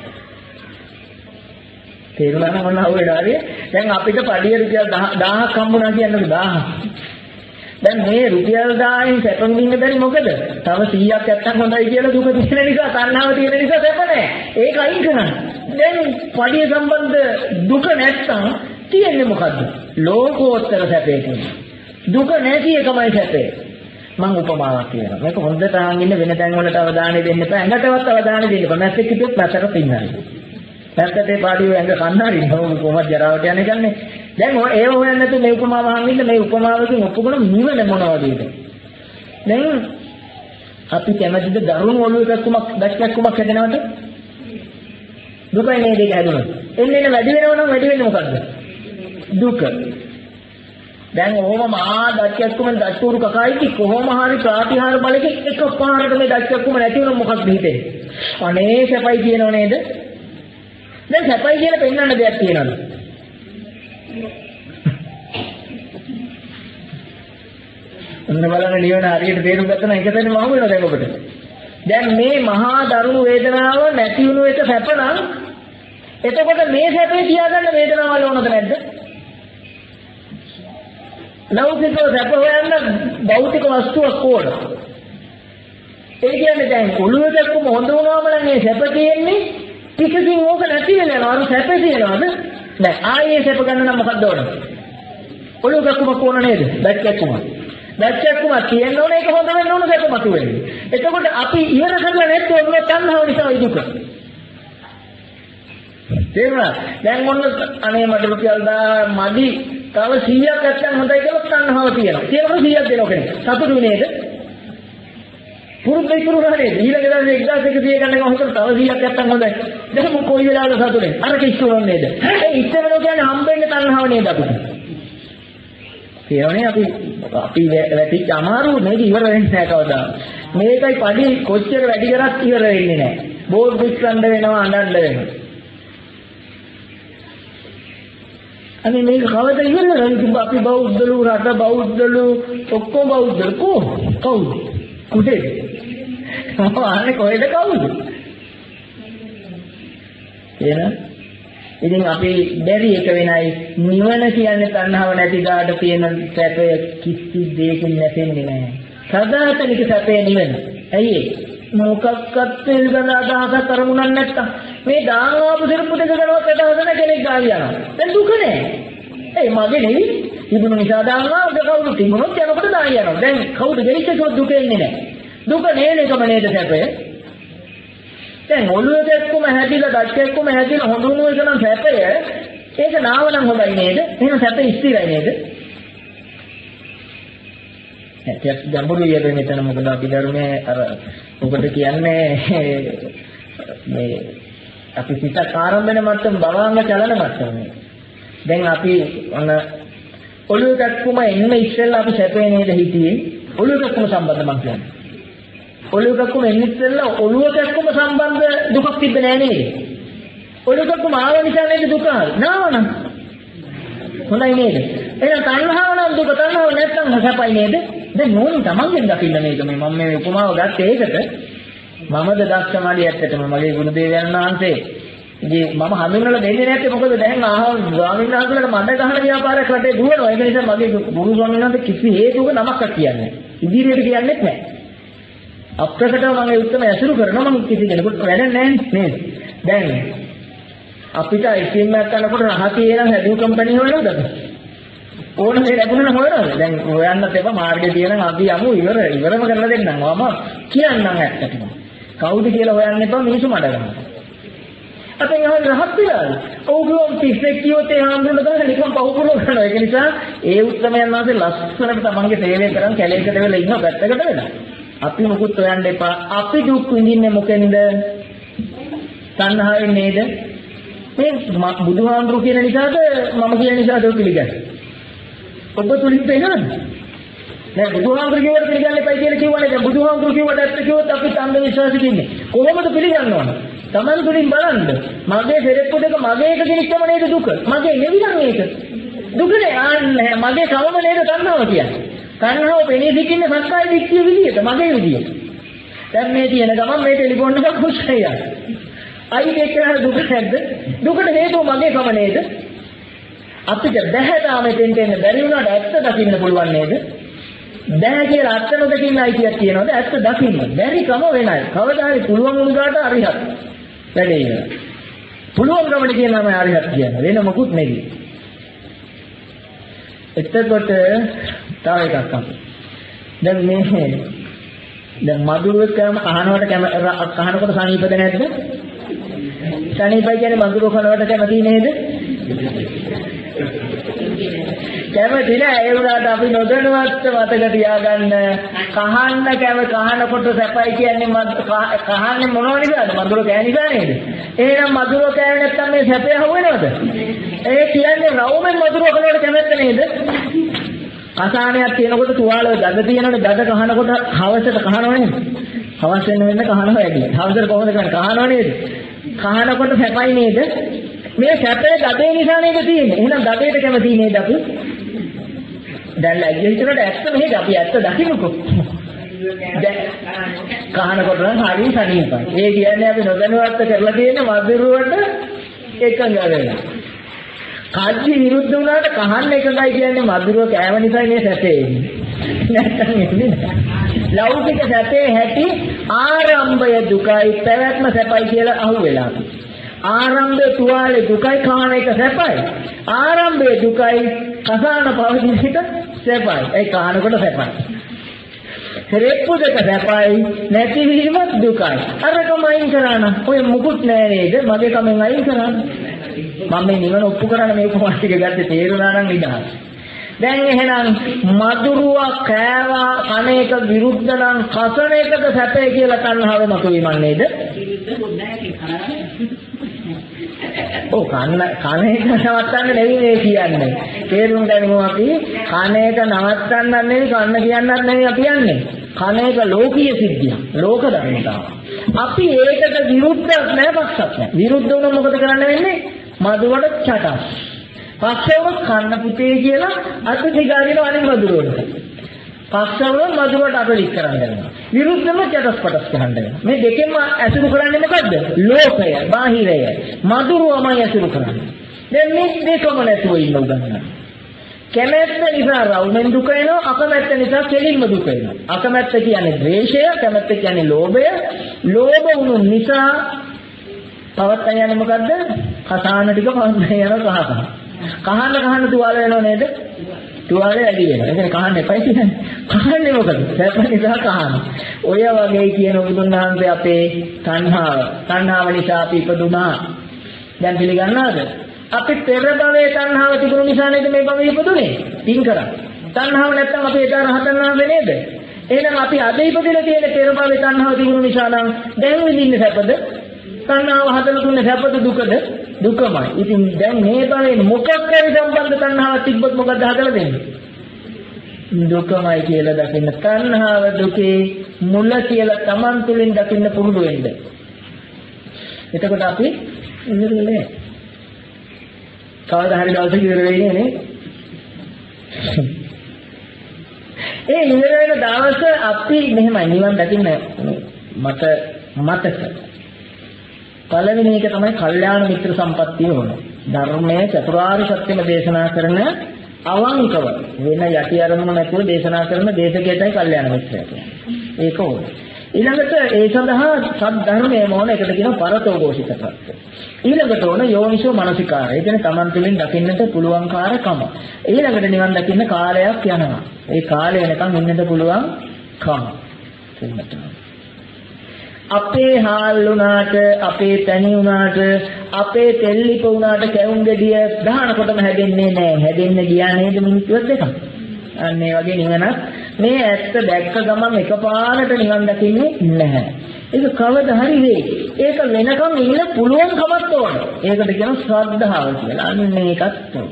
තේරුණා නම් මොනවා වෙලාවේ දැන් අපිට පඩිය රුපියල් දහයක් හම්බුණා කියන්නකෝ දහයක්. දැන් මේ රුපියල් දහයෙන් සැප විඳින්න බැරි මොකද? තව සීයක් නැත්තම් හොඳයි කියලා දුක තියෙන නිසා තණ්හාව තියෙන නිසා සැප නැහැ. ඒක අයින් කරන්න. දැන් පඩිය සම්බන්ධ දුක නැත්තම් තියෙන්නේ මොකද්ද? ලෝකෝත්තර සැපේ කියන්නේ. දුක නැති එකමයි සැපේ. මම උපමාවක් කියනවා. මේක හොඳට අහන් ඉන්න වෙන තැන් වලට අවධානය දෙන්න එපා. ඇඟටවත් අවධානය දෙන්න එපා. මැස්සෙක් කිව්වොත් මැස්සට පින්නයි. පැත්තේ පාඩිය ඇඟ කන්නාරි නෝ කොහොමද ජරාවට යන්නේ කියන්නේ. දැන් ඔය ඒව හොයන්න නැතුව මේ උපමාව අහන් ඉන්න මේ උපමාවකින් ඔප්පුගුණ නිවන මොනවද ඒක? දැන් අපි කැමතිද දරුණු ඔළුව එකක්කමක් දැක්කක්කමක් හැදෙනවද? දුකයි නේද ඒක හැදුනොත්. එන්නේ එන්නේ වැඩි වෙනව නම් වැඩි වෙන්නේ මොකද්ද? දුක. දැන් ඕම මහා දැක්කක්කම දස්තුරු කකයිටි කොහොම හරි ප්‍රාතිහාර බලකේ එකපාරට මේ දැක්කක්කම නැති වුණොත් මොකක්ද හිතේ? අනේ සැපයි කියනව නේද? දැන් සැපයි කියලා පෙන්වන්න දෙයක් තියෙනවද? ඔන්න බලන්න නිවන හරියට තේරුම් ගත්තා නම් එක තැනම මම වෙනවා දැන් ඔබට. දැන් මේ මහා දරුණු වේදනාව නැති වුණු එක සැප නම් එතකොට මේ සැපේ තියාගන්න වේදනාවල් ඕනද නැද්ද? ලෞකික සැප හොයන්න භෞතික වස්තුවක් ඕන. ඒ කියන්නේ දැන් ඔළුව දැක්කම හොඳ වුණාම නම් මේ සැප තියෙන්නේ ටිකකින් ඕක නැති වෙනවා. අර සැප තියෙනවද? නෑ. ආයේ සැප ගන්න නම් මොකක්ද ඕන? ඔළුව දැක්කම කොන නේද? දැක්කම. දැක්කම කියන්න ඕනේ ඒක හොඳ වෙන්න ඕන සැප මතු වෙන්නේ. එතකොට අපි ඉවර කරලා නැත්නම් ඔන්න තණ්හාව නිසා දුක. තේරුණා? දැන් ඔන්න අනේ මට රුපියල් දා මදි තව සීයක් නැත්තම් හොඳයි කියලා තණ්හාව තියෙනවා. කියනකොට සීයක් දෙනව කෙනෙක්. සතුටු නේද? පුරුද්දයි පුරුණා නේද? ඊළඟ දවසේ එක්දාස් එකසිය ගන්න ගමන් හිතන තව සීයක් නැත්තම් හොඳයි. දැන් මොකෝ කොයි වෙලාවද සතුටුනේ? අර කිස්සුනොත් නේද? ඒ ඉස්සරහට කියන්නේ හම්බෙන්නේ තණ්හාව නේද අපිට? කියවනේ අපි අපි වැටිච්ච අමාරු මේක ඉවර වෙන්නේ නැහැ කවදා. මේකයි පඩි කොච්චර වැඩි කරත් ඉවර වෙන්නේ නැහැ. බෝඩ් පුච්චන්න වෙනවා අඬන්න වෙනවා. අනේ මේක කවද ඉවර වෙන්නේ? අපි බෞද්ධලු රට බෞද්ධලු ඔක්කොම බෞද්ධලු කො කවුද? කුඩේ. අනේ කොහෙද කවුද? එහෙනම් ඉතින් අපි බැරි එක වෙනයි නිවන කියන්නේ තණ්හාව නැති දාට තියෙන සැපය කිසි දෙයකින් නැසෙන්නේ නැහැ. සදාතනික සැපේ නිවන. ඇයි ඒ? මොකක්වත් පිළිගන්න අදහසක් අරමුණක් නැත්තම් මේ දාන ආපු සිරප්පු දෙක ගලවත් හදන කෙනෙක් ගාවි යනවා. දැන් දුක නෑ. ඒ මගේ නෙවෙයි. තිබුණු නිසා දාන ආපු කවුරු තිබුණොත් යනකොට දාන යනවා. දැන් කවුද ගෙයිච්චසොත් දුක එන්නේ නැහැ. දුක නේද එකම නේද සැපය? දැන් ඔළුව දෙක්කම හැදිලා දැක්කෙක්කම හැදිලා හොඳුණු එක නම් සැපය. ඒක නාව නම් හොඳයි නේද? එහෙනම් සැප ස්ථිරයි නේද? ඇත්තට ගැඹුරුයි යන්නේ මෙතන මොකද අපි ධර්මයේ අර ඔබට කියන්නේ මේ අපි සිත ආරම්භන මට්ටම භවංග චලන මට්ටම. දැන් අපි ඔන්න ඔළුව දෙක්කම එන්න ඉස්සෙල්ලා අපි සැපේ නේද හිතියේ? ඔළුව දෙක්කම සම්බන්ධ මං කියන්නේ. ඔළුව දෙක්කම එන්න ඉස්සෙල්ලා ඔළුව දෙක්කම සම්බන්ධ දුකක් තිබ්බේ නෑ නේද? ඔලුක මාව නිසා නේද දුක නාවනම් හොඳයි නේද එහෙනම් තණ්හාව නම් දුක තණ්හාව නැත්නම් සැපයි නේද දැන් නෝනින් තමන්ගෙන් දකින්න මේක මේ මම මේ උපමාව ගත්තේ ඒකට මමද දක්ෂමඩි ඇත්තටම මගේ ගුණදේවයන් වහන්සේ ඉතින් මම හඳුන්වලා දෙන්නේ නැත්තේ මොකද දැන් ආහව ස්වාමීන් වහන්සේලාට මඩ ගහන ව්‍යාපාරයක් රටේ දුවනවා ඒක නිසා මගේ ගුරු ස්වාමීන් වහන්සේ කිසි හේතුවක නමක් කියන්නේ ඉදිරියට කියන්නේත් නැහැ අප්‍රකටව මම ඒ උත්තම ඇසුරු කරනවා මම කිසි කෙනෙකුට වැඩක් නැහැ නේද දැන් අපිට අයිස්ක්‍රීම් එකක් කනකොට රහ තියෙන හැදුව කම්පැනි හොයනවද ඕන දේ ලැබුණා නම් හොයනවද දැන් හොයන්නත් එපා මාර්ගය තියෙන අපි යමු ඉවර ඉවරම කරලා දෙන්නම් මම කියන්නම් ඇත්තටම කවුද කියලා හොයන්න එපා මිනිස්සු මඩ ගන්නවා අපෙන් අහන්න රහත් වෙලාද ඔව්ගොල්ලෝ තිස්සෙක් කියොත් ඒ හාමුදුරන ගන්න නිකන් පහුපුරව කරනවා ඒක නිසා ඒ උත්තරමයන් වාසේ ලස්සනට තමන්ගේ සේවය කරන් කැලේකට වෙලා ඉන්න පැත්තකට වෙලා අපි මොකුත් හොයන්න එපා අපි දුක් විඳින්නේ මොකෙන්ද තණ්හාවෙන් නේද මේ බුදුහාමුදුරු කියන නිසාද මම කියන නිසාද පිළිගන්නේ ඔබ තුලින් වෙනවද නෑ බුදුහාමුදුරු කියවට පිළිගන්න එපා කියලා කිව්වනේ දැන් බුදුහාමුදුරු කිව්වට ඇත්ත කිව්වොත් අපිට අන්ධ විශ්වාසෙක ඉන්නේ කොහොමද පිළිගන්න ඕන තමන් තුලින් බලන්න මගේ පෙරෙප්පු දෙක මගේ එක කෙනෙක්ම නේද දුක මගේ නෙවිනම් ඒක දුකනේ ආන්නේ මගේ කවම නේද තණ්හාව කියන්නේ තණ්හාව පෙනී සිටින්නේ සක්කාය දිට්ඨිය විදියට මගේ විදියට දැන් මේ තියෙන ගමන් මේ ටෙලිෆෝන් එක කුස්සේ යන අයි දෙකේ දුක නැද්ද දුකට හේතුව මගේ කම නේද අපිට බැහැ තාම දෙන්න දෙන්න බැරි වුණාට ඇත්ත දකින්න පුළුවන් නේද බැහැ කියලා අත්ත නොදකින්න අයිතියක් කියනවාද ඇත්ත දකින්න බැරි කම වෙනයි කවදා හරි පුළුවන් වුණාට අරිහත් වැඩේ ඉවරයි පුළුවන් කමට කියනම අරිහත් කියන්නේ වෙන මොකුත් නෙවෙයි එතකොට තව එකක් අපි දැන් මේ දැන් මధుරකම අහනවට කහනකොට සනීපද නැද්ද සනීපයි කියන්නේ මధుර කනවට කැමති නේද කැමති නෑ ඒ වුණාට අපි නොදැනුවත්ව මතක තියාගන්න කහන්න කැම කහනකොට සැපයි කියන්නේ කහන්නේ මොනව නිසාද මధుර කෑ නිසා නේද එහෙනම් මధుර කෑ නැත්තම් මේ සැපේ හුවෙනවද ඒ කියන්නේ රවුමෙන් මధుර කනවට කැමැත්ත නේද අසහනයක් තියෙනකොට තුවාල දඩ තියෙනවනේ දඩ කහනකොට හවසට කහනව නේද හවස වෙන වෙන කහනව වැඩි හවසට කොහොමද කරන්නේ කහනව නේද කහනකොට සැපයි නේද මේ සැපේ දඩේ නිසා නේද තියෙන්නේ එහෙනම් දඩේට කැමති නේද අපි දැන් ලැජ්ජ හිතනට ඇත්ත මේක අපි ඇත්ත දකින්නකෝ දැන් කහනකොට නම් හරිය සනීපයි ඒ කියන්නේ අපි නොදැනුවත්ව කරලා තියෙන මధుරවට එකඟ වෙලා කාර්ය විරුද්ධ වුණාට කහන්න එකයි කියන්නේ මధుරව කෑම නිසා මේ සැපේ නැත්තම් එන්නේ ලෞකික සැපේ හැටි ආරම්භය දුකයි පැවැත්ම සැපයි කියලා අහුවෙලා ආරම්භය තුවාලේ දුකයි කහන එක සැපයි ආරම්භය දුකයි කසාන පවතින එක සැපයි ඒ කහනකොට සැපයි රෙප්පු දෙක සැපයි නැතිවීම දුකයි අරකම අයින් කරාන ඔය මුකුත් නෑ නේද මගේ කමෙන් අයින් කරාන මම මේ නිවන ඔප්පු කරන්න මේ කොහොමද ටික ගත්තේ තේරුණා නම් නිදහස් දැන් එහෙනම් මధుරව කෑවා කන එක විරුද්ධ නම් කසන එකක සැපේ කියලා තණ්හාව මතුවීමක් නේද ඔව් කන කන එක නවත්තන්න නෙවෙයි මේ කියන්නේ තේරුම් ගනිමු අපි කන එක නවත්තන්න නෙවෙයි කන්න කියන්නත් නෙවෙයි අපි කියන්නේ කන එක ලෝකීය සිද්ධියක් ලෝක ධර්මතාව අපි ඒකට විරුද්ධක් නෑ පස්සක් නෑ විරුද්ධ වුණොත් මොකද කරන්න වෙන්නේ මధుරට චටස් පස්සෙව කන්න පුතේ කියලා අත දිගාරින අනිත් මధుරවලට පස්සෙව මధుරට අපලික් කරන්න වෙනවා විරුද්ධම චටස් පටස් කරන්න වෙනවා මේ දෙකෙන්ම ඇසුරු කරන්නේ මොකද්ද ලෝකය බාහිරය මధుරවමයි ඇසුරු කරන්නේ දැන් මේ දෙකම නැතුව ඉන්න උගන්වනවා කැමැත්ත නිසා රවුමෙන් දුක එනවා අකමැත්ත නිසා කෙලින්ම දුක එනවා අකමැත්ත කියන්නේ ද්වේෂය කැමැත්ත කියන්නේ ලෝභය ලෝභ වුණු නිසා පවත් යන්නේ මොකද්ද කසාන ටික පවත් යනවා කහකහ කහන්න කහන්න තුවාල වෙනව නේද තුවාලේ වැඩි වෙනවා ඒ කියන්නේ කහන්න එපා කියන්නේ කහන්නේ මොකද සැප නිසා කහන ඔය වගේ කියන බුදුන් වහන්සේ අපේ තණ්හාව තණ්හාව නිසා අපි ඉපදුනා දැන් පිළිගන්නවද අපි පෙර භවයේ තණ්හාව තිබුණු නිසා නේද මේ භවයේ ඉපදුනේ පින් කරා තණ්හාව නැත්තම් අපි ඒතර රහතන් වහන්සේ නේද එහෙනම් අපි අද ඉපදෙලා තියෙන පෙර භවයේ තණ්හාව තිබුණු නිසා නම් දැන් විඳින්නේ සැපද තණ්හාව හදලා දුන්නේ සැපද දුකද දුකමයි ඉතින් දැන් මේ භවයේ මොකක් හරි සම්බන්ධ තණ්හාවක් තිබ්බොත් මොකද හදලා දෙන්නේ දුකමයි කියලා දකින්න තණ්හාව දුකේ මුල කියලා Taman තුලින් දකින්න පුරුදු වෙන්න එතකොට අපි ඉවරනේ. කවදා හරි දවසක ඉවර වෙන්නේ නේ. ඒ ඉවර වෙන දවස අපි මෙහෙමයි නිවන් දකින්න මට මතක. පළවෙනි එක තමයි කල්යාණ මිත්‍ර සම්පත්තිය ඕන. ධර්මයේ චතුරාර්ය සත්‍යම දේශනා කරන අවංකව වෙන යටි අරමුණ නැතුව දේශනා කරන දේශකයටයි කල්යාණ මිත්‍රය කියන්නේ. ඒක ඕන. ඊළඟට ඒ සඳහා සත් ධර්මයේ මොන එකට කියන පරතෝഘോഷිත ප්‍රත්‍ය. ඊළඟට ඕන යෝනිසෝ මනසිකාරය. ඒ කියන්නේ Taman තුළින් දකින්නට පුළුවන් කාර්යකම. ඊළඟට නිවන් දකින්න කාලයක් යනවා. ඒ කාලය වෙනකන් ඉන්නට පුළුවන් කම. අපේ හාල් වුණාට, අපේ පැණි වුණාට, අපේ තෙල්ලිප වුණාට කැවුම් ගෙඩිය ගහනකොටම හැදෙන්නේ නැහැ. හැදෙන්න ගියා නේද මිනිත්තු දෙකක්. අන්න ඒ වගේ නිවනක් මේ ඇත්ත දැක්ක ගමන් එකපාරට නිවන් දකින්නේ නැහැ. ඒක කවදා හරි වෙයි. ඒක වෙනකම් ඉන්න පුළුවන් කමක් ඕන. ඒකට කියන ශ්‍රද්ධාව කියලා. අන්න මේකත් ඕන.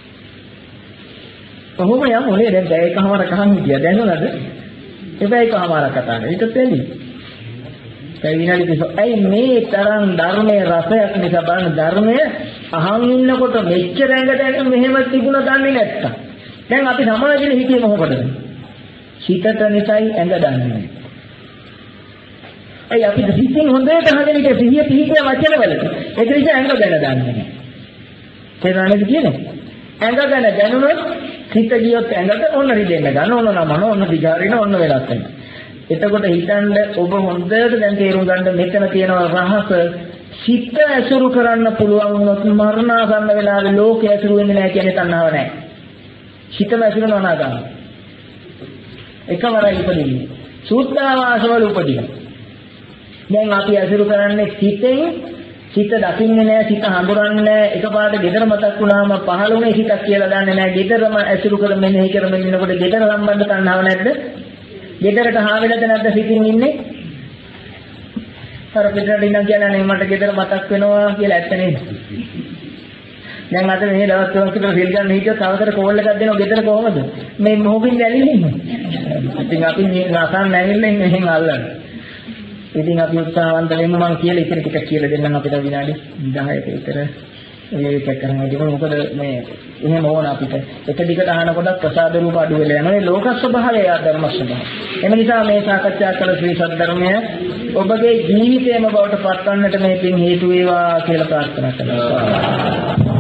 කොහොම යමුනේ දැන් ඒකමාර කහන් හිටියා දැනුණාද? ඒකයිකමාර කතා කරා. ඊට තෙලි. ඒ විනාඩි තිස්. ඇයි මේ තරම් ධර්මයේ රසයක් නිසා බලන්න ධර්මයේ අහන් ඉන්නකොට මෙච්චර ඇඟට මෙහෙම තිබුණා දන්නේ නැත්තම්. දැන් අපි සමාජයේ හිතේ මොකටද? හිතට නිසයි ඇඟ දන්නේ. ඒ අපි හිතින් හොඳට අහගෙන ඉත සිහිය පිහිටිය වචනවලට. ඒක නිසා ඇඟ ගැන දන්නේ නැහැ. තේරෙනවද කියන්නේ? ඇඟ ගැන දැනුනොත් හිත ගියොත් ඇඟට ඔන්න රිදෙන්න ගන්න ඕන නමන ඔන්න දිගාරින ඔන්න වෙලක් වෙනවා. එතකොට හිතන්න ඔබ හොඳට දැන් තේරුම් ගන්න මෙතන තියෙන රහස සිත ඇසුරු කරන්න පුළුවන් වුණොත් මරණාසන්න වෙලාවේ ලෝකය ඇසුරු වෙන්නේ නැහැ කියන්නේ තණ්හාව නැහැ. සිතම ඇසුරනවා නාගන්න. එකවරයි උපදින්නේ. සූත්‍රාවාසවල උපදිනවා. දැන් අපි ඇසුරු කරන්නේ සිතෙන් සිත දකින්නේ නැහැ, සිත හඳුනන්නේ නැහැ. එකපාරට ගෙදර මතක් වුණාම පහළුනේ සිතක් කියලා දන්නේ නැහැ. ගෙදරම ඇසුරු කරමින් මෙහෙ කරමින් ඉන්නකොට ගෙදර සම්බන්ධ තණ්හාව නැද්ද? ගෙදරට හාවෙලද නැද්ද සිතින් ඉන්නේ? අර ගෙදරට ඉන්න කියන්නේ මට ගෙදර මතක් වෙනවා කියලා ඇත්ත නේද? දැන් අද මේ දවස් තුනක් විතර සිල් ගන්න හිටියොත් අවතර කෝල් එකක් දෙනවා ගෙදර කොහමද? මේ මොහොකින් දැලින්නේ ඉන්නේ. ඉතින් අපි මේ නසන් නැගිල්ලෙන් මෙහෙන් අල්ලන්නේ. ඉතින් අපි උත්සාහවන්ත වෙමු මං කියලා ඉතින් ටිකක් කියලා දෙන්නම් අපිට විනාඩි දහයක විතර ඒක කරනවා. ඒක මොකද මේ එහෙම ඕන අපිට. එක දිගට අහනකොට ප්‍රසාද රූප අඩු වෙලා යනවා. මේ ලෝක ස්වභාවය ධර්ම ස්වභාවය. එම නිසා මේ සාකච්ඡා කළ ශ්‍රී සද්ධර්මය ඔබගේ ජීවිතයම බවට පත්වන්නට මේ පින් හේතු වේවා කියලා ප්‍රාර්ථනා කරනවා.